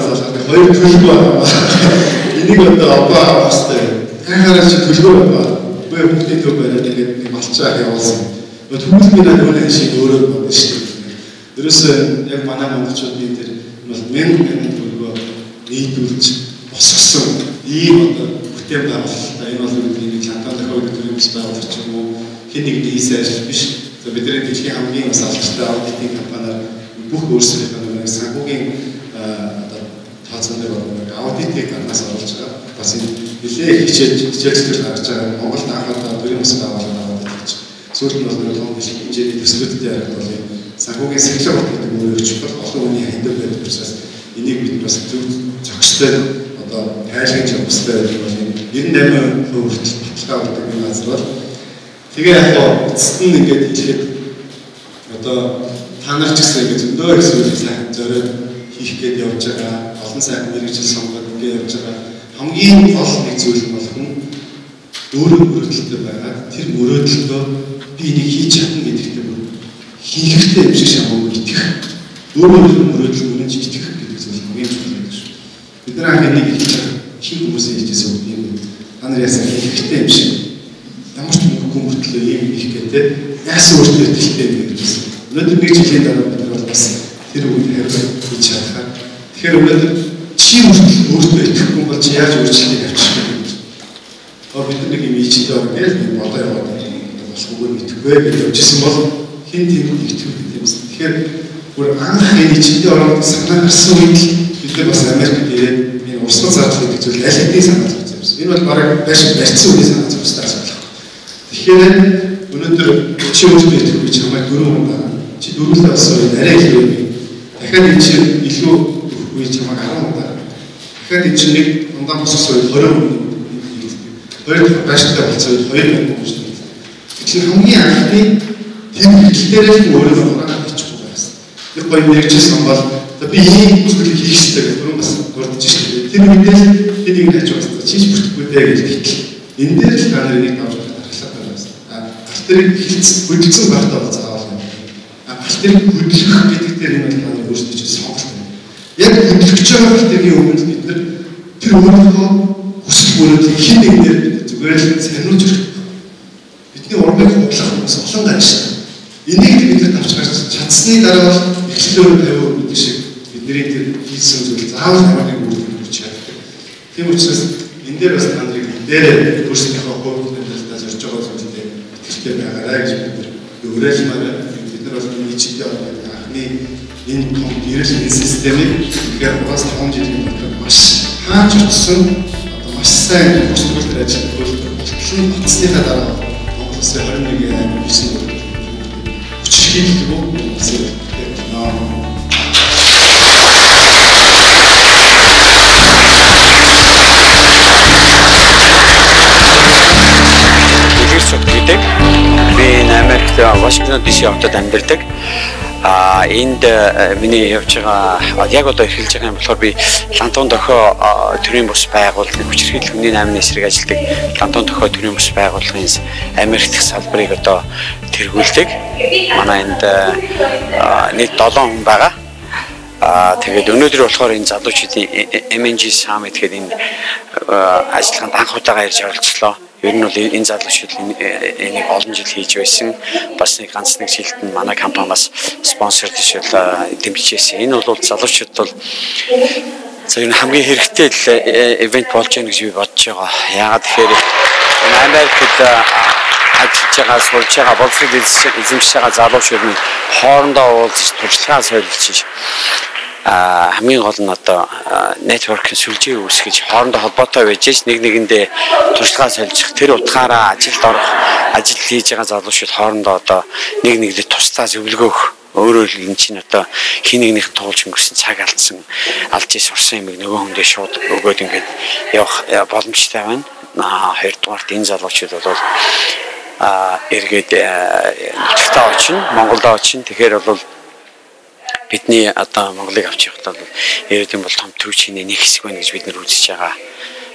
хоёр төлөв байна. Энийг одоо аваа бастай. Яагаад ч төлөв байна. Үгүй бүгдийн төв байна. Тэгээд нэг малчаа явуулсан. Төгөлмийн нөлөө шиг өөрөө байна шүү дээ. Ерөөсөө яг манай монголчуудын тэр бол мянган төлөв нийтүүлж босгосон ийм одоо бүтээн байгуулалтаа энэ бол нэг лантан тохиолдол төрөмс байгуулалт ч юм уу хэн нэгний хийсэн биш. Бидний дэлхийн хамгийн бас алдартай аудитын компаниар бүх өөрсдийнхөө нэг санхүүгийн одоо тооцоон дээр аудитыг гаргаж оруулж байгаа. Бас энэ нэлээд хичээлцээр гарч байгаа Монголд анхаарал төрөмс байгуулалт аваад сүүлд нь бол том хэмжээний төслүүдтэй ярих бол санхүүгийн сахилга гэдэг нь өөрөөр хэлбэл олон хүний хандив байдаг учраас энийг бид бас зөв зохистой одоо тайлгаж явуулсан байдаг бол 98% хүртэл баталгаа өгдөг энэ газар бол тэгээ яг эцэст нь ингээд хэлэхэд одоо та нар ч гэсэн ингээд зөндөө зүйлийг сайхан зориод хийх гээд явж байгаа олон сайхан мэргэжил сонгоод ингээд явж байгаа хамгийн гол нэг зүйл нь бол хүн өөрөө мөрөөдөлтөй байгаа тэр мөрөөдөлтөө би энийг хийж чадна гэдэгт хийхтэй юм шиг шамаагүй итгэх өөрөө мөрөөдөл мөрөж итгэх гэдэг зүйл хамгийн чухал юм шүү. Бид нар анх энийг хийж хин хүмүүсийн хэлжсэн үг юм. Та нар яасан хийхтэй юм шиг ямар ч мөнгөгүй мөртлөө юм хийх гэдэг яасан өөртөө итгэлтэй юм гэж байна. Өнөөдөр нэг жилийн дараа бид нар бас тэр үгийг хэрэг хийж чадхаа. Тэгэхээр өнөөдөр чи өөртөө итгэхгүй бол чи яаж өөрчлөлтийг авчих вэ гэж. Бид нар нэг юм ийчтэй оргийл нэг бодоо яваад болохгүй итгэхгүй гэж явжсэн бол хин тийм итгэв гэдэг юм. Тэгэхээр бүр анх энэ ичдээ ороод санаа гарсан үед бид нар бас Америкт ирээд энэ урсгал зааж гэдэг зүйл аль хэдийн санаа зовсон юм. Энэ бол бараг барьсан үний санаа зовстой асуудал. Тэгэхээр өнөөдөр чи өөртөө итгэхгүй чамайг 4 хүн байна. Чи дөрвөлдөө асуу арай их юм. Дахиад энэ чи илүү өгөхгүй чамайг 10 хүн байна. Дахиад энэ чи нэг ундаа босгосоо 20 хүн. Хоёр бааштай болцоо 2 хүн шүү дээ. Тэгэхээр хамгийн анхны тэр хэлдээрээ өөрөө хураагаад ичихгүй байсан. Нэг гоё мэрэгчсэн бол би ийм зүйлийг хийх хэрэгтэй гэх юм бас гурдж шүү дээ. Тэр мэдээс энийг хайж байгаа чийж бүртгэхгүй дээ гэж хэлтэл. Энэ дээр л та нарыг давж гаргалаа байсан. Гартэрийг хилцэн хөдөлсөн багтаа заавал юм. Гартэрийг хөдлөх гэдэг дээр энэ та нар өөрсдөө ч сонголт юм. Яг хөдлөж байгаа гартэрийн өмнө бид нар тэр өөрийнхөө хүсэл мөрөөдлийг хин нэгнээр зүгээр л сануулж өгөх. Бидний урмыг худлах хүмүүс олон гарч байна. Энийг бид нар авч гарч чадсны дараа бол эхлэлөөр 50% гэдэг шиг бидний тэр хийсэн зүйл заавал хамаагүй бүрдүүлж өгч чаддаг. Тийм учраас энэ дээр бас та нарыг дээр өөрсдийнхөө хувь нэмэлтээр зорж байгаа зүйлээ итгэвчтэй байгаарай гэж бид нар уриалмаар бид нар бас нийтдээ анхны энэ том гэрэл энэ системийг тэгэхээр 3-5 жилийн турш маш хаач утсан одоо маш сайн бүсгүүл ажиллах болтол батсныхаа дараа Монголс 21 аймаг 9 хийх юм уу? гэдэг. Би Америкт Вашингтон DC хотод амьдардаг. Энд миний явж байгаа яг одоо эхэлж байгаа юм болохоор би Лантон дохио төрийн бус байгууллагын хүчирхийлэл хүний наамны эсрэг ажилладаг Лантон дохио төрийн бус байгууллагын Америк дэх салбарыг одоо тэргүүлдэг. Манай энд нийт 7 хүн байгаа. Тэгээд өнөөдөр болохоор энэ залуучуудын MNG Summit гэдэг энэ ажиллагаанд анх удаага ирж оролцлоо. Ер нь бол энэ залуучууд энийг олон жил хийж байсан. Бас нэг ганц нэг жилд нь манай компани бас спонсордж дэмжижсэн. Энэ бол залуучууд бол зөвхөн хамгийн хэрэгтэй ивент болж байна гэж би бодож байгаа. Яагаад тэгэхээр Америкт ажиллаж байгаа, сурж байгаа, боловсрол эзэмшиж байгаа залуучууд нь хоорондоо уулзаж туршлагаа солилцож хамгийн гол нь одоо network-ийн сүлжээ үүсгэж хоорондоо холбоотой байж нэг нэгэндээ туршлагаа солилцох тэр утгаараа ажилд орох, ажил хийж байгаа залуучууд хоорондоо одоо нэг нэгэд туслаа зөвлөгөөх өөрөөр хэл энэ чинь одоо хин нэгнийх туулж өнгөрсөн цаг алдсан алж сурсан юм нөгөө хүндээ шууд өгөөд ингээд явах боломжтой байна. Хоёрдугаарт энэ залуучууд бол эргээд нутагтаа очино, Монголд очино. Тэгэхээр бол бидний одоо Монголыг авч явахдаа ирээдүйн бол том төвчний нэг хэсэг байна гэж бид нар үзэж байгаа.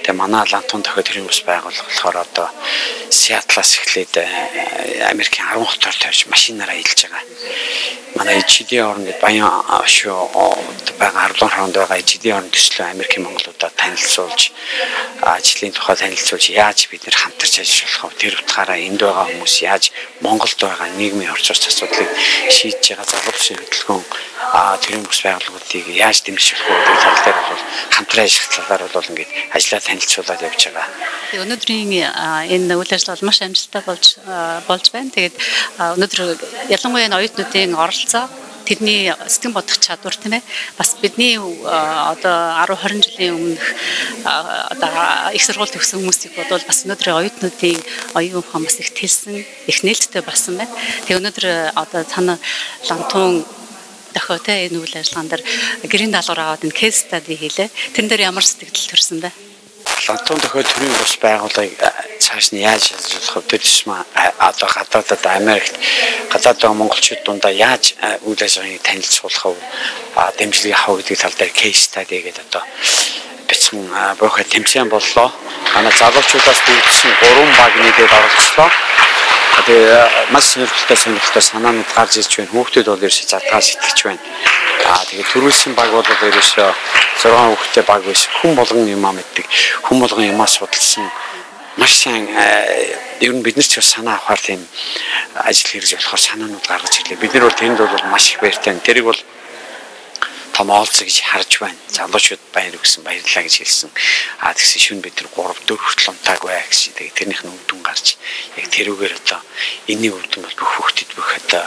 Тэгээ манай Лантон дохио төрийн бас байгууллага болохоор одоо Сиатлаас эхлээд Америкийн 10 хотоор тавьж машинаараа илж байгаа. Манай ижидийн орн гэдэг Баян шүү байгаа 10 хооронд байгаа ижидийн орн төслөө Америкийн монголуудад танилцуулж ажлын тухай танилцуулж яаж бид нэр хамтарч ажиллах вэ? Тэр утгаараа энд байгаа хүмүүс яаж Монголд байгаа нийгмийн орчин асуудлыг шийдэж байгаа залуучуудын хөтөлбөрийн төрийн бас байгууллагуудыг яаж дэмжих вэ гэдэг тал дээр бол хамтран ажиллах талаар бол ингээд ажиллаа танилцуулаад явж байгаа. Тэгээ өнөөдрийн энэ үйл ажиллагаа маш амжилттай болж байна. Тэгээд өнөөдөр ялангуяа энэ оюутнуудын оролцоо тэдний сэтгэн бодох чадвар тийм ээ бас бидний одоо 10 20 жилийн өмнөх одоо их сургууль төгссөн хүмүүсийг бодвол бас өнөөдрийн оюутнуудын оюун ухаан бас их тэлсэн их нээлттэй болсон байна. Тэгээ өнөөдөр одоо цаана Лантун дохиотой энэ үйл ажиллагаан дээр гэрийн даалгавар аваад энэ кейс стади хийлээ. Тэрэн дээр ямар сэтгэл төрсөн бэ? Лантун дохио төрийн бас байгууллагыг цааш нь яаж ажиллах вэ? Тэдсмэ одоо гадаадд Америкт гадаад монголчууд дундаа яаж үйл ажиллагааг танилцуулах вэ? Дэмжлэг авах гэдэг тал дээр кейс стади гэдэг одоо бичсэн буухай тэмцээн боллоо. Манай залуучуудаас бүрдсэн 3 баг нийлээд оролцлоо. Тэгээ маш сонирхолтой санаанууд гарч ирж байна. Хүүхдүүд бол ерөөсөө задгаас итгэж байна. Тэгээ төрүүлсэн баг бол ерөөсөө 6 хүүхдтэй баг биш. Хүн болгон юмаа мэддэг. Хүн болгон юмаа судалсан. Маш сайн ер нь бид нар ч бас санаа авахар тийм ажил хийж болохоор санаанууд гаргаж ирлээ. Бид нар бол тэнд бол маш их баяртай. Тэрийг бол томоолцоо гэж харж байна. Залуучууд баяр өгсөн, баярлалаа гэж хэлсэн. Тэгсэн шүн бид нар 3-4 хүртэл унтааг бай гэсэн. Тэгээ тэрнийх нь үдэн гарч яг тэрүүгээр одоо энэний үдэн бол бүх хүүхдэд бүх одоо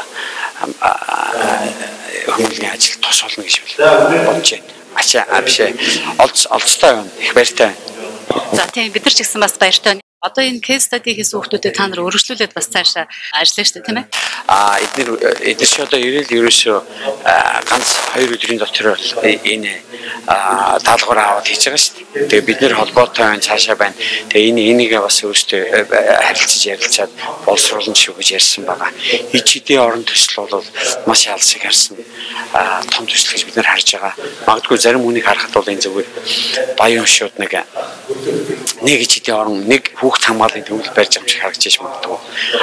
хүмүүний ажил тус болно гэж бодож байна. Ачаа бишээ олцтой байна. Их баяртай байна. За тийм бид нар ч гэсэн бас баяртай байна. Одоо энэ кейс стади хийсэн хүмүүстэй та нар өргөжлүүлээд бас цаашаа ажиллана шүү дээ тийм ээ. Эдгээр ч одоо ирэл ерөөсөө ганц 2 өдрийн дотор энэ даалгавар аваад хийж байгаа шүү дээ. Тэгээ бид нэр холбоотой байна, цаашаа байна. Тэгээ энийг бас өөрсдөө харилцаж ярилцаад боловсруулна шүү гэж ярьсан байгаа. Ичидийн орон төсөл бол маш ялсыг харсан том төсөл гэж бид нар харж байгаа. Магадгүй зарим хүнийг харахад бол энэ зүгээр баян шууд нэг ичидийн орон нэг хүүхд хамгааллын төвлөл барьж амжих харагдаж иж магадгүй.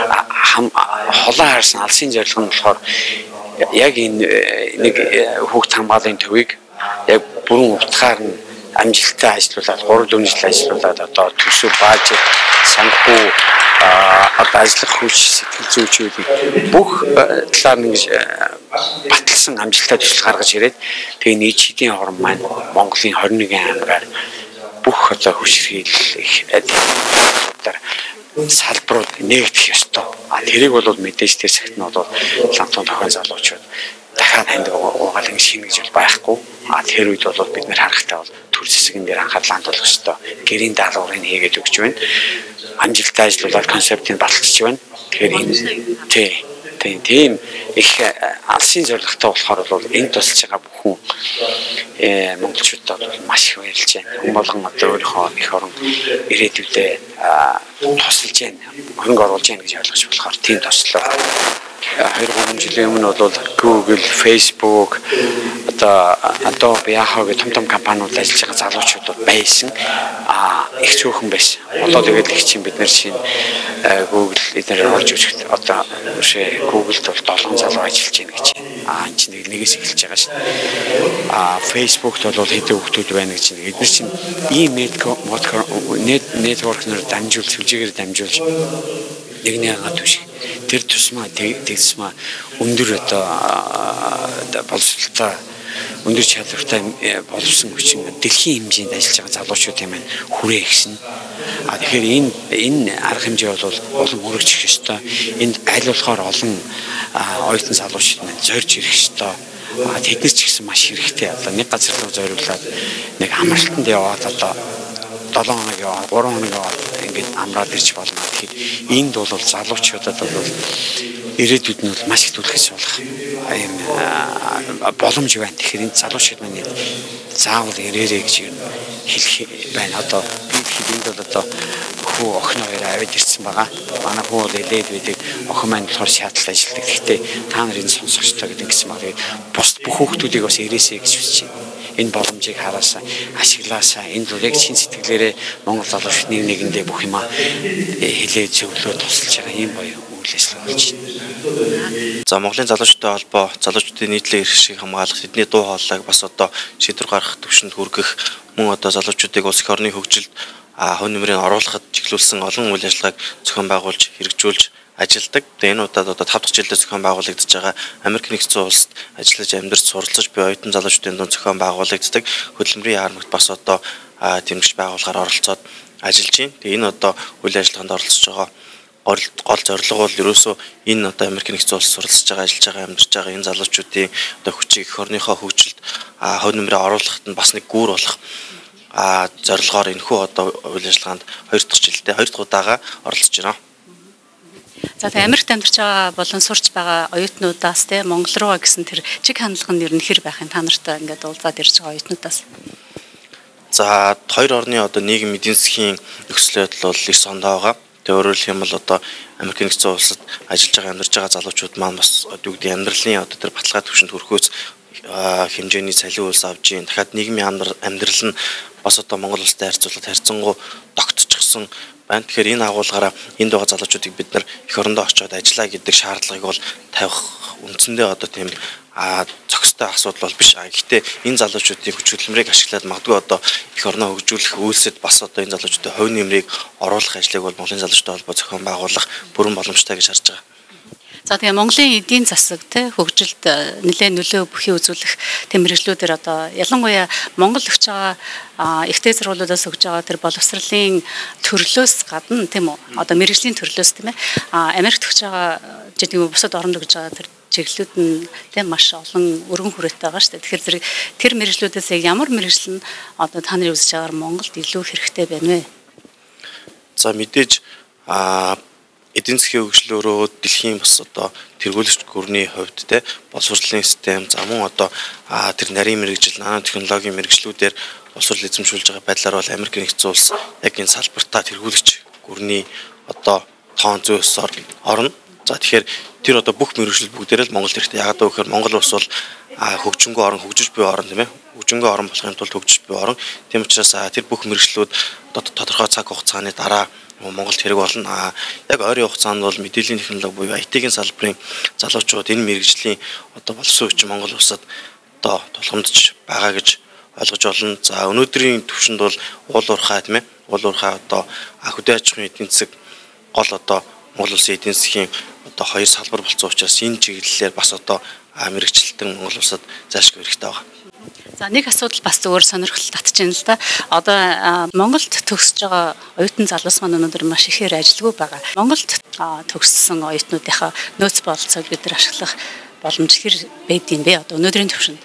Холоо харсан алсын зорилго нь болохоор яг энэ нэг хүүхд хамгааллын төвийг яг бүрэн утгаар нь амжилттай ажиллуулад 3-4 жил ажиллуулад одоо төсөв бажет санхүү одоо ажиллах хүч сэтгэл зүйчүүдийг бүх талаар нь баталсан амжилттай төсөл гаргаж ирээд тэгээ нийтийн орн маань Монголын 21 аймгаар бүх одоо хүчирхийлэл салбарууд нэгдэх ёстой. Тэрийг бол мэдээж тэр цагт нь бол Лантун дохио залуучууд дахиад хандаг угаалгын шинэ гэж бол байхгүй. Тэр үед бол бид нэр харахтай бол төр зэсгэн дээр анхаарал хандуулах ёстой. Гэрийн даалгаврыг хийгээд өгч байна. Амжилттай ажиллуулаад концептыг баталж байна. Тэгэхээр тийм их алсын зорилготой болохоор бол энд тусалж байгаа бүхэн монголчуудад бол маш их баярлж байна. Хүн болгон одоо өөрийнхөө их орон ирээдүйдээ тусалж байна. Хөнгө оруулж байна гэж ойлгож болохоор тийм тослоо. 2-3 жилийн өмнө бол Google, Facebook, одоо Adobe, Yahoo гэх том компаниуд ажиллаж байгаа залуучууд байсан. Их цөөхөн байсан. Одоо тэгээд их чинь бид нэр чинь Google эдгээр орж ирэх одоо Google-д бол 7 залуу ажиллаж байна гэж. Энэ чинь нэгээс эхэлж байгаа шин. Facebook-д бол хэдэн хүүхдүүд байна гэж. Эдгээр чинь ийм network-ноор дамжуулж, сүлжээгээр дамжуулж нэгний агаад биш. Тэр тусмаа тэгсмаа өндөр одоо боловсролтой өндөр чадвартай боловсон хүчин дэлхийн хэмжээнд ажиллаж байгаа залуучууд юм байна хүрээ ихсэн. Тэгэхээр энэ арга хэмжээ бол олон өргөжих ёстой. Энд аль болохоор олон оюутан залуучууд маань зорж ирэх ёстой. Тэднээс ч гэсэн маш хэрэгтэй. Одоо нэг газар руу зориулаад нэг амралтанд яваад одоо 7 хоног яваа 3 хоног яваад ингээд амраад ирч болно. Тэгэхээр энд бол залуучуудад бол ирээдүйд нь бол маш их түлхэж болох юм боломж байна. Тэгэхээр энэ залуучууд маань заавал ирээрэй гэж хэлэх байна. Одоо би энд бол одоо хүү охин хоёр аваад ирсэн байгаа. Манай хүү бол элээд байдаг. Охин маань болохоор шатлал ажилладаг. Гэхдээ та нар энэ сонсогчтой гэдэг гэсэн баг. Бус бүх хүүхдүүдийг бас ирээсэй гэж хүсэж байна. энэ боломжийг хараасаа ашиглаасаа энэ л яг шин сэтгэлээрээ Монгол залууч нэгэндээ бүх юмаа хэлээ зөвлөө тусалж байгаа юм боёо үйл ажиллагаа болж байна. За Монголын залуучуудтай холбоо залуучуудын нийтлэг эрх шиг хамгаалах тэдний дуу хоолойг бас одоо шийдвэр гаргах төвшөнд хүргэх мөн одоо залуучуудыг улс их орны хөгжилд хувь нэмрийн оруулахад чиглүүлсэн олон үйл ажиллагааг зохион байгуулж хэрэгжүүлж ажилдаг. Тэгээ энэ удаад одоо 5 дахь жилдээ зохион байгуулагдаж байгаа Америк нэгдсэн улсад ажиллаж амьдарч суралцаж буй оюутан залуучдын дунд зохион байгуулагддаг хөдөлмөрийн яармагт бас одоо тэмцэж байгуулахаар оролцоод ажиллаж байна. Тэгээ энэ одоо үйл ажиллагаанд оролцож байгаа гол зорилго бол ерөөсөө энэ одоо Америк нэгдсэн улс суралцж байгаа ажиллаж байгаа амьдарч байгаа энэ залуучуудын одоо хүчийг эх орныхоо хөгжилд хувь нэмрээ оруулахад нь бас нэг гүүр болох зорилгоор энэхүү одоо үйл ажиллагаанд 2 дахь жилдээ 2 дахь удаага оролцож байна. За тэгээ Америкт амьдарч байгаа болон сурч байгаа оюутнуудаас те Монгол руу гэсэн тэр чиг хандлага нь ер нь хэр байх юм та нартай ингээд уулзаад ирж байгаа оюутнуудаас. За хоёр орны одоо нийгэм эдийн засгийн нөхцөл байдал бол их сондоо байгаа. Тэгээ өөрөөр хэлэх юм бол одоо Америк нэгдсэн улсад ажиллаж байгаа амьдарч байгаа залуучууд маань бас одоо үгдийн амьдралын одоо тэр баталгаа төвшөнд хүрэхөөс хэмжээний цалин үйлс авж ийн. Дахиад нийгмийн амьдрал нь бас одоо Монгол улстай харьцуулахад харьцангуй тогтчихсон байна. Тэгэхээр энэ агуулгаараа энд байгаа залуучуудыг бид нар эх орондоо очиод ажиллаа гэдэг шаардлагыг бол тавих үндсэндээ одоо тийм зохистой асуудал бол биш. Гэхдээ энэ залуучуудын хүч хөдөлмөрийг ашиглаад магадгүй одоо эх орноо хөгжүүлэх үйлсэд бас одоо энэ залуучуудын хувь нэмрийг оруулах ажлыг бол Монголын залуучтай холбоо зохион байгуулах бүрэн боломжтой гэж харж байгаа. За тэгээ Монголын эдийн засаг те хөгжилд нэлээд нөлөө бүхий үзүүлэх тэм мэргэжлүүдээр одоо ялангуяа Монгол өгч байгаа ихтэй сургуулиудаас өгж байгаа тэр боловсролын төрлөөс гадна тийм үү одоо мэргэжлийн төрлөөс тийм ээ Америкт өгч байгаа жишээ нь бусад оронд өгж байгаа тэр чиглэлүүд нь тийм маш олон өргөн хүрээтэй байгаа шүү дээ. Тэгэхээр тэр мэргэжлүүдээс ямар мэргэжил нь одоо та нарын үзэж байгаагаар Монголд илүү хэрэгтэй байна вэ? За мэдээж эдийн засгийн хөгжлөөрөө дэлхийн бас одоо тэргүүлэгч гүрний хувьд те боловсролын систем за мөн одоо тэр нарийн мэргэжил нано технологийн мэргэжлүүдээр боловсрол эзэмшүүлж байгаа байдлаар бол Америк нэгдсэн улс яг энэ салбартаа тэргүүлэгч гүрний одоо тоон зөөс орно. За тэгэхээр тэр одоо бүх мэргэжил бүгдээрээ л Монголд хэрэгтэй. Яагаад гэвэл Монгол улс бол хөгжингөө орон хөгжиж буй орн тийм ээ. Хөгжингөө орон болохын тулд хөгжиж буй орн. Тийм учраас тэр бүх мэргэжлүүд одоо тодорхой цаг хугацааны дараа Монголд хэрэг болно. Яг ойрын хугацаанд бол мэдээллийн технологи буюу IT-ийн салбарын залуучууд энэ мэргэжлийн одоо болсон үеч Монгол улсад одоо тулгамдж байгаа гэж ойлгож байна. За өнөөдрийн төвшөнд бол уул уурхай тийм ээ. Уул уурхай одоо хөдөө аж ахуйн эдийн засаг гол одоо Монгол улсын эдийн засгийн одоо хоёр салбар болсон учраас энэ чиглэлээр бас одоо мэргэжилтэн Монгол улсад заашгүй хэрэгтэй байгаа. За нэг асуудал бас зүгээр сонирхол татчихна л да. Одоо Монголд төгсөж байгаа оюутан залуус маань өнөөдөр маш ихээр ажилгүй байгаа. Монголд төгссөн оюутнуудынхаа нөөц бололцоог бид нар ашиглах боломж хэр байдığım бэ? Одоо өнөөдрийн төвшөнд.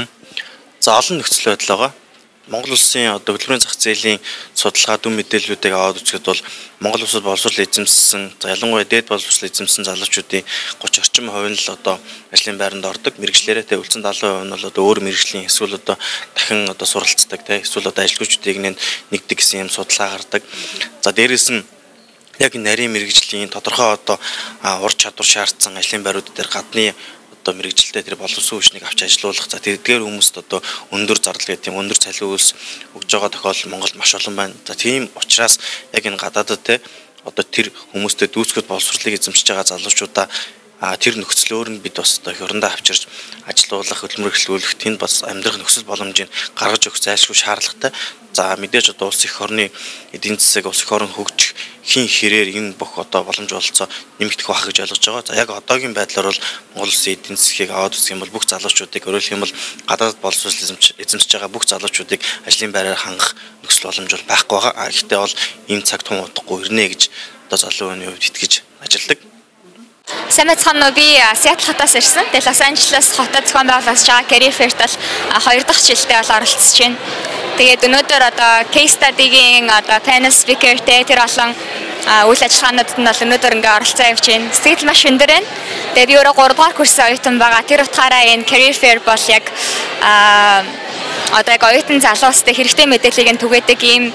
За олон нөхцөл байдал байгаа. Монгол улсын одоо хөдөлмөрийн зах зээлийн судалгаа дүн мэдээллүүдийг аваад үзэхэд бол Монгол улсад боловсрол эзэмссэн, за ялангуяа дээд боловсрол эзэмсэн залуучуудын 30 орчим хувь нь л одоо ажлын байранд ордог. Мэргэжлээрээ тэ үлдсэн 70% нь бол одоо өөр мэргэжлийн эсвэл одоо дахин одоо суралцдаг тэ эсвэл одоо ажилгүйчдийг нэгдэг гэсэн юм судалгаа гардаг. За дээрэс нь яг нарийн мэргэжлийн тодорхой одоо ур чадвар шаардсан ажлын байрууд дээр гадны мэргэжилтэд тэр боловсон хүчнийг авч ажилуулах за тэрдгээр хүмүүст одоо өндөр зардал гэдэг тийм өндөр цалин үйлс өгж байгаа тохиолдол Монголд маш олон байна. За тийм учраас яг энэ гадаадд те одоо тэр хүмүүстэй дүүцэхэд боловсролыг эзэмшиж байгаа залуучуудаа тэр нөхцлөөр нь бид бас одоо хөрөндөө авчирч ажилуулах хөдөлмөр эхлүүлэх тэнд бас амьдрах нөхцөл боломжийг гаргаж өгөх зайлшгүй шаардлагатай. За мэдээж одоо улс их орны эдийн засаг улс их орн хөгжих хин хэрээр энэ бүх одоо боломж олцоо нэмэгдэх байх гэж ойлгож байгаа. За яг одоогийн байдлаар бол Монгол улсын эдийн засгийг аваад үзэх юм бол бүх залуучуудыг өөрөлдөх юм бол гадаад боловсрол эзэмшиж байгаа бүх залуучуудыг ажлын байраар хангах нөхцөл боломж бол байхгүй байгаа. Гэхдээ бол энэ цаг тун удахгүй ирнэ гэж одоо залуу хүний хувьд итгэж ажилладаг. Сайн байцгаана уу, би Сиэтл хотоос ирсэн. Тэгээ Лос Анжелес хотод зохион байгуулж байгаа Career Fair-т 2 дахь жилдээ бол оролцож байна. Тэгээд өнөөдөр одоо case study-гийн одоо panel speaker-тэй тэр олон үйл ажиллагаанууд нь бол өнөөдөр ингээ оролцоо явж байна. Сэтгэл маш өндөр байна. Тэгээд би өөрөө 3 дугаар курсын оюутан байгаа. Тэр утгаараа энэ Career Fair бол яг одоо яг оюутан залуустай хэрэгтэй мэдээллийг нь түгээдэг ийм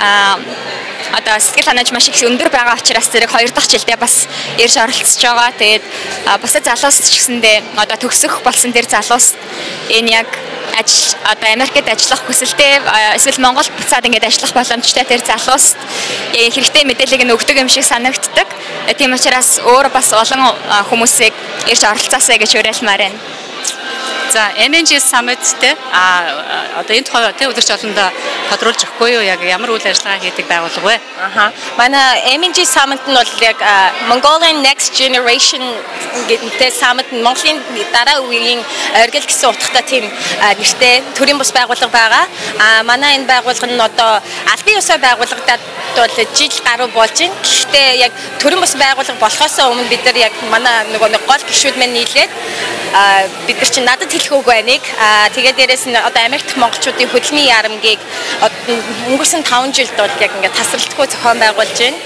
одоо сэтгэл ханаж маш их өндөр байгаа учраас зэрэг 2 дахь жилдээ бас ирж оролцож байгаа. Тэгээд бусад залуус ч гэсэндээ одоо төгсөх болсон тэр залуус энэ яг одоо Америкт ажиллах хүсэлтэй эсвэл Монголд буцаад ингээд ажиллах боломжтой тэр залуус хэрэгтэй мэдээллийг нь өгдөг юм шиг санагддаг. Тийм учраас өөр бас олон хүмүүсийг ирж оролцоосэй гэж уриалмаар байна. За MNG Summit-тэй одоо энэ тухай тэ өдөрч олондоо тодруулж өгөхгүй юу? Яг ямар үйл ажиллагаа хийдэг байгууллага вэ? Манай MNG Summit нь бол яг Mongolian Next Generation гэдэг summit нь Монголын дараа үеийн оргил гэсэн утгатай тийм нэртэй төрийн бус байгууллага байгаа. Манай энэ байгууллага нь одоо албан ёсоор байгуулагдаад бол жил гаруй болж байна. Гэхдээ яг төрийн бус байгууллага болохоос өмнө бид нар яг манай нөгөө гол гишүүд маань нийлээд бид нар чинь надад хэлэх үг байныг тэгээд дээрэс нь одоо Америкт монголчуудын хөдөлмөрийн ярамгийг өнгөрсөн 5 жилд бол яг ингээд тасралтгүй зохион байгуулж байна.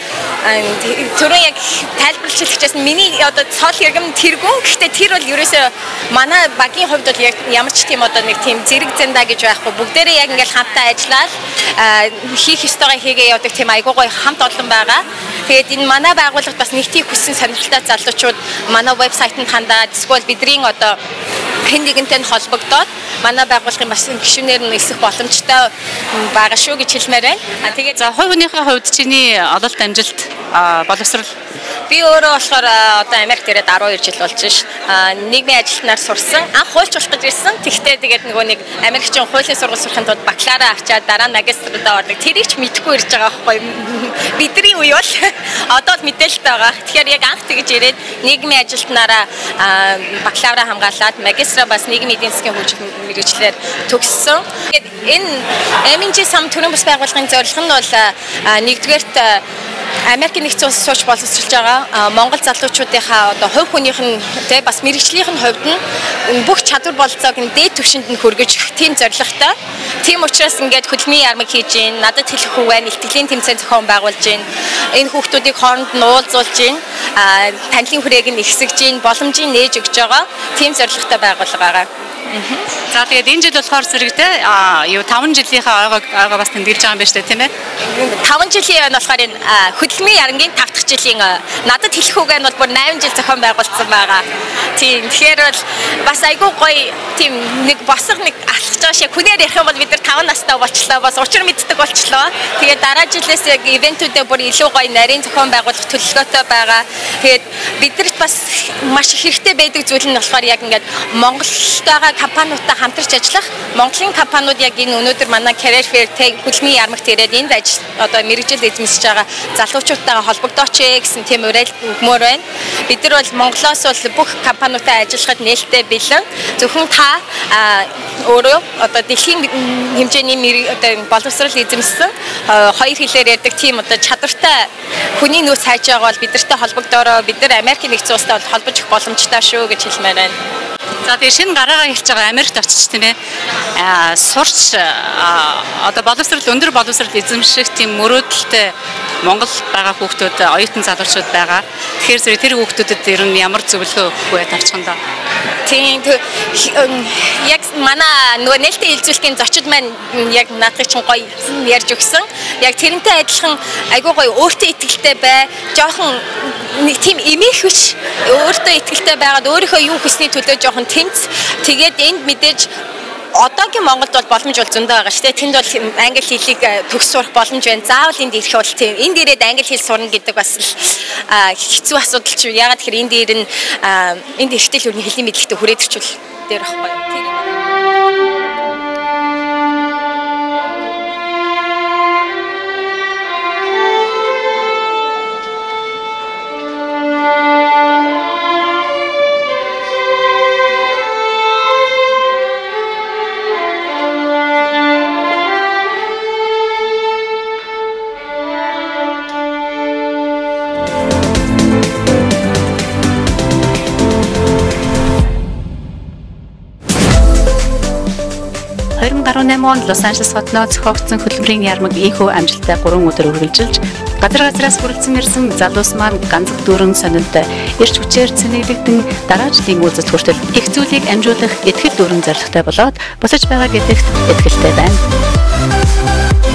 Түрүү яг тайлбарлаж хэлчихсэн миний одоо цол иргэм тэргүүн гэхдээ тэр бол ерөөсөө манай багийн хувьд бол ямар ч тийм одоо нэг тийм зэрэг зэндаа гэж байхгүй бүгдээрээ яг ингээд хамтаа ажиллаад хийх ёстойгоо хийгээ явдаг тийм айгуу гоё хамт олон байгаа. Тэгээд энэ манай байгууллагад бас нэгтийг хүссэн сонирхолтой залуучууд манай вебсайтанд хандаад эсвэл бидний одоо хэн нэгэнтэй холбогдоод манай байгууллагын бас гишүүнээр нь нисэх боломжтой байгаа шүү гэж хэлмээр байна. Тэгээд за хувь хүнийхээ хувьд чиний ололт амжилт боловсрал би өөрөө болохоор одоо Америкт ирээд 12 жил болж ш. Нийгмийн ажилтнаар сурсан. Анх хуульч болох гэж ирсэн. Тэгвэл тэгээд нөгөө нэг Америкчин хуулийн сургууль сурахын тулд бакалавраа авчаад дараа нь магистртаа ордог. Тэрийг ч мэдэхгүй ирж байгаа байхгүй. Бидний үе бол одоо л мэдээлэлтэй байгаа. Тэгэхээр яг анх тэгж ирээд нийгмийн ажилтнаараа бакалавраа хамгаалаад магистраа бас нийгмийн эдийн засгийн хөгжил мэргэжлэр төгссөн. Тэгээд энэ MNG Summit төрийн бус байгууллагын зорилго нь бол нэгдүгээрт Америкийн нэгдсэн улсад сууж боловсруулж байгаа Монгол залуучуудынхаа одоо хувь хүнийх нь тэ бас мэрэгжлийн хувьд нь бүх чадвар бололцоог нь дээд түвшинд нь хүргэж тийм зорилготой. Тийм учраас ингээд хөдөлмөрийн ярмаг хийж гин, надад хэлэх үг байна, илтгэлийн тэмцээн зохион байгуулж гин. Энэ хүүхдүүдийг хооронд нь уулзуулж гин, танилын хүрээг нь ихсгэж гин, боломжийг нээж өгж байгаа. Тийм зорилготой байгууллага байгаа. За тэгээд энэ жил болохоор зэрэгтэй 5 жилийнхаа ойгоо бас тэмдэглэж байгаа юм байна шүү дээ, тийм ээ? 5 жилийн ойн болохоор энэ хөдөлмөрийн ярангийн 5 дахь жилийн надад хэлэх үг нь бол бүр 8 жил зохион байгуулсан байгаа. Тийм. Тэгэхээр бол бас айгүй гоё тийм нэг босго нэг алхаж байгаа шиг хүнээр ярих юм бол бид нар 5 настай болчлоо, бас учир мэддэг болчлоо. Тэгээд дараа жилээс яг ивентүүдээ бүр илүү гоё нарийн зохион байгуулах төлөвлөгөөтэй байгаа. Тэгээд бидэрт бас маш хэрэгтэй байдаг зүйл нь болохоор яг ингээд Монголтойгоо компаниудтай хамтарч ажиллах. Монголын компаниуд яг энэ өнөөдөр манай Career Fair хөдөлмөрийн ярмагт ирээд энд одоо мэргэжил эзэмшиж байгаа залуучуудтайгаа холбогдооч гэсэн тийм уриалга өгмөр байна. Бид нар бол Монголоос бол бүх компаниудтай ажиллахад нээлттэй бэлэн. Зөвхөн та өөрөө одоо дэлхийн хэмжээний одоо боловсрал эзэмшсэн хоёр хэлээр ярьдаг тийм одоо чадвартай хүний нөөц хайж байгаа бол бидэртэй холбогдоороо бид нар Америкийн нэгдсэн улстай бол холбож өгөх боломжтой шүү гэж хэлмээр байна. За тэгээ шинэ гараагаа хэлж байгаа Америкт очиж тийм ээ. Сурч одоо боловсрал өндөр боловсрал эзэмших тийм мөрөөдөлтэй Монгол байгаа хүүхдүүд оюутан залуучууд байгаа. Тэгэхээр зэрэг тэр хүүхдүүдэд ер нь ямар зөвлөгөө өгөх вэ тавчхандаа? Тийм яг манай нөгөө нээлттэй хэлцүүлэхийн зочид маань яг наадах чинь гоё ярьж өгсөн. Яг тэрнтэй адилхан айгуу гоё өөртөө итгэлтэй бай. Жохон тийм эмээх биш. Өөртөө итгэлтэй байгаад өөрийнхөө юу хүснээ төлөө жохон тэмц. Тэгээд энд мэдээж одоогийн Монголд бол боломж бол зөндөө байгаа шүү дээ. Тэнд бол англи хэлийг төгс сурах боломж байна. Заавал энд ирэх бол тийм. Энд ирээд англи хэл сурна гэдэг бас хэцүү асуудал ч. Ягаад гэхээр энд ирэн энд ихтэй л хэлийн мэдлэгтэй хүрээд ирчихвэл дээр байхгүй. онд Лос Анжелес хотноо зохиогдсон хөдөлмөрийн ярмаг ийхүү амжилттай 3 өдөр үргэлжилж газар газраас хүрэлцэн ирсэн залуус маань ганцх дүүрэн сонинтой эрч хүчээр цэнэглэгдэн дараачлын үйлдэл хүртэл их зүйлийг амжуулах итгэл дүүрэн зорилготой болоод босож байгаа гэдэгт итгэлтэй байна.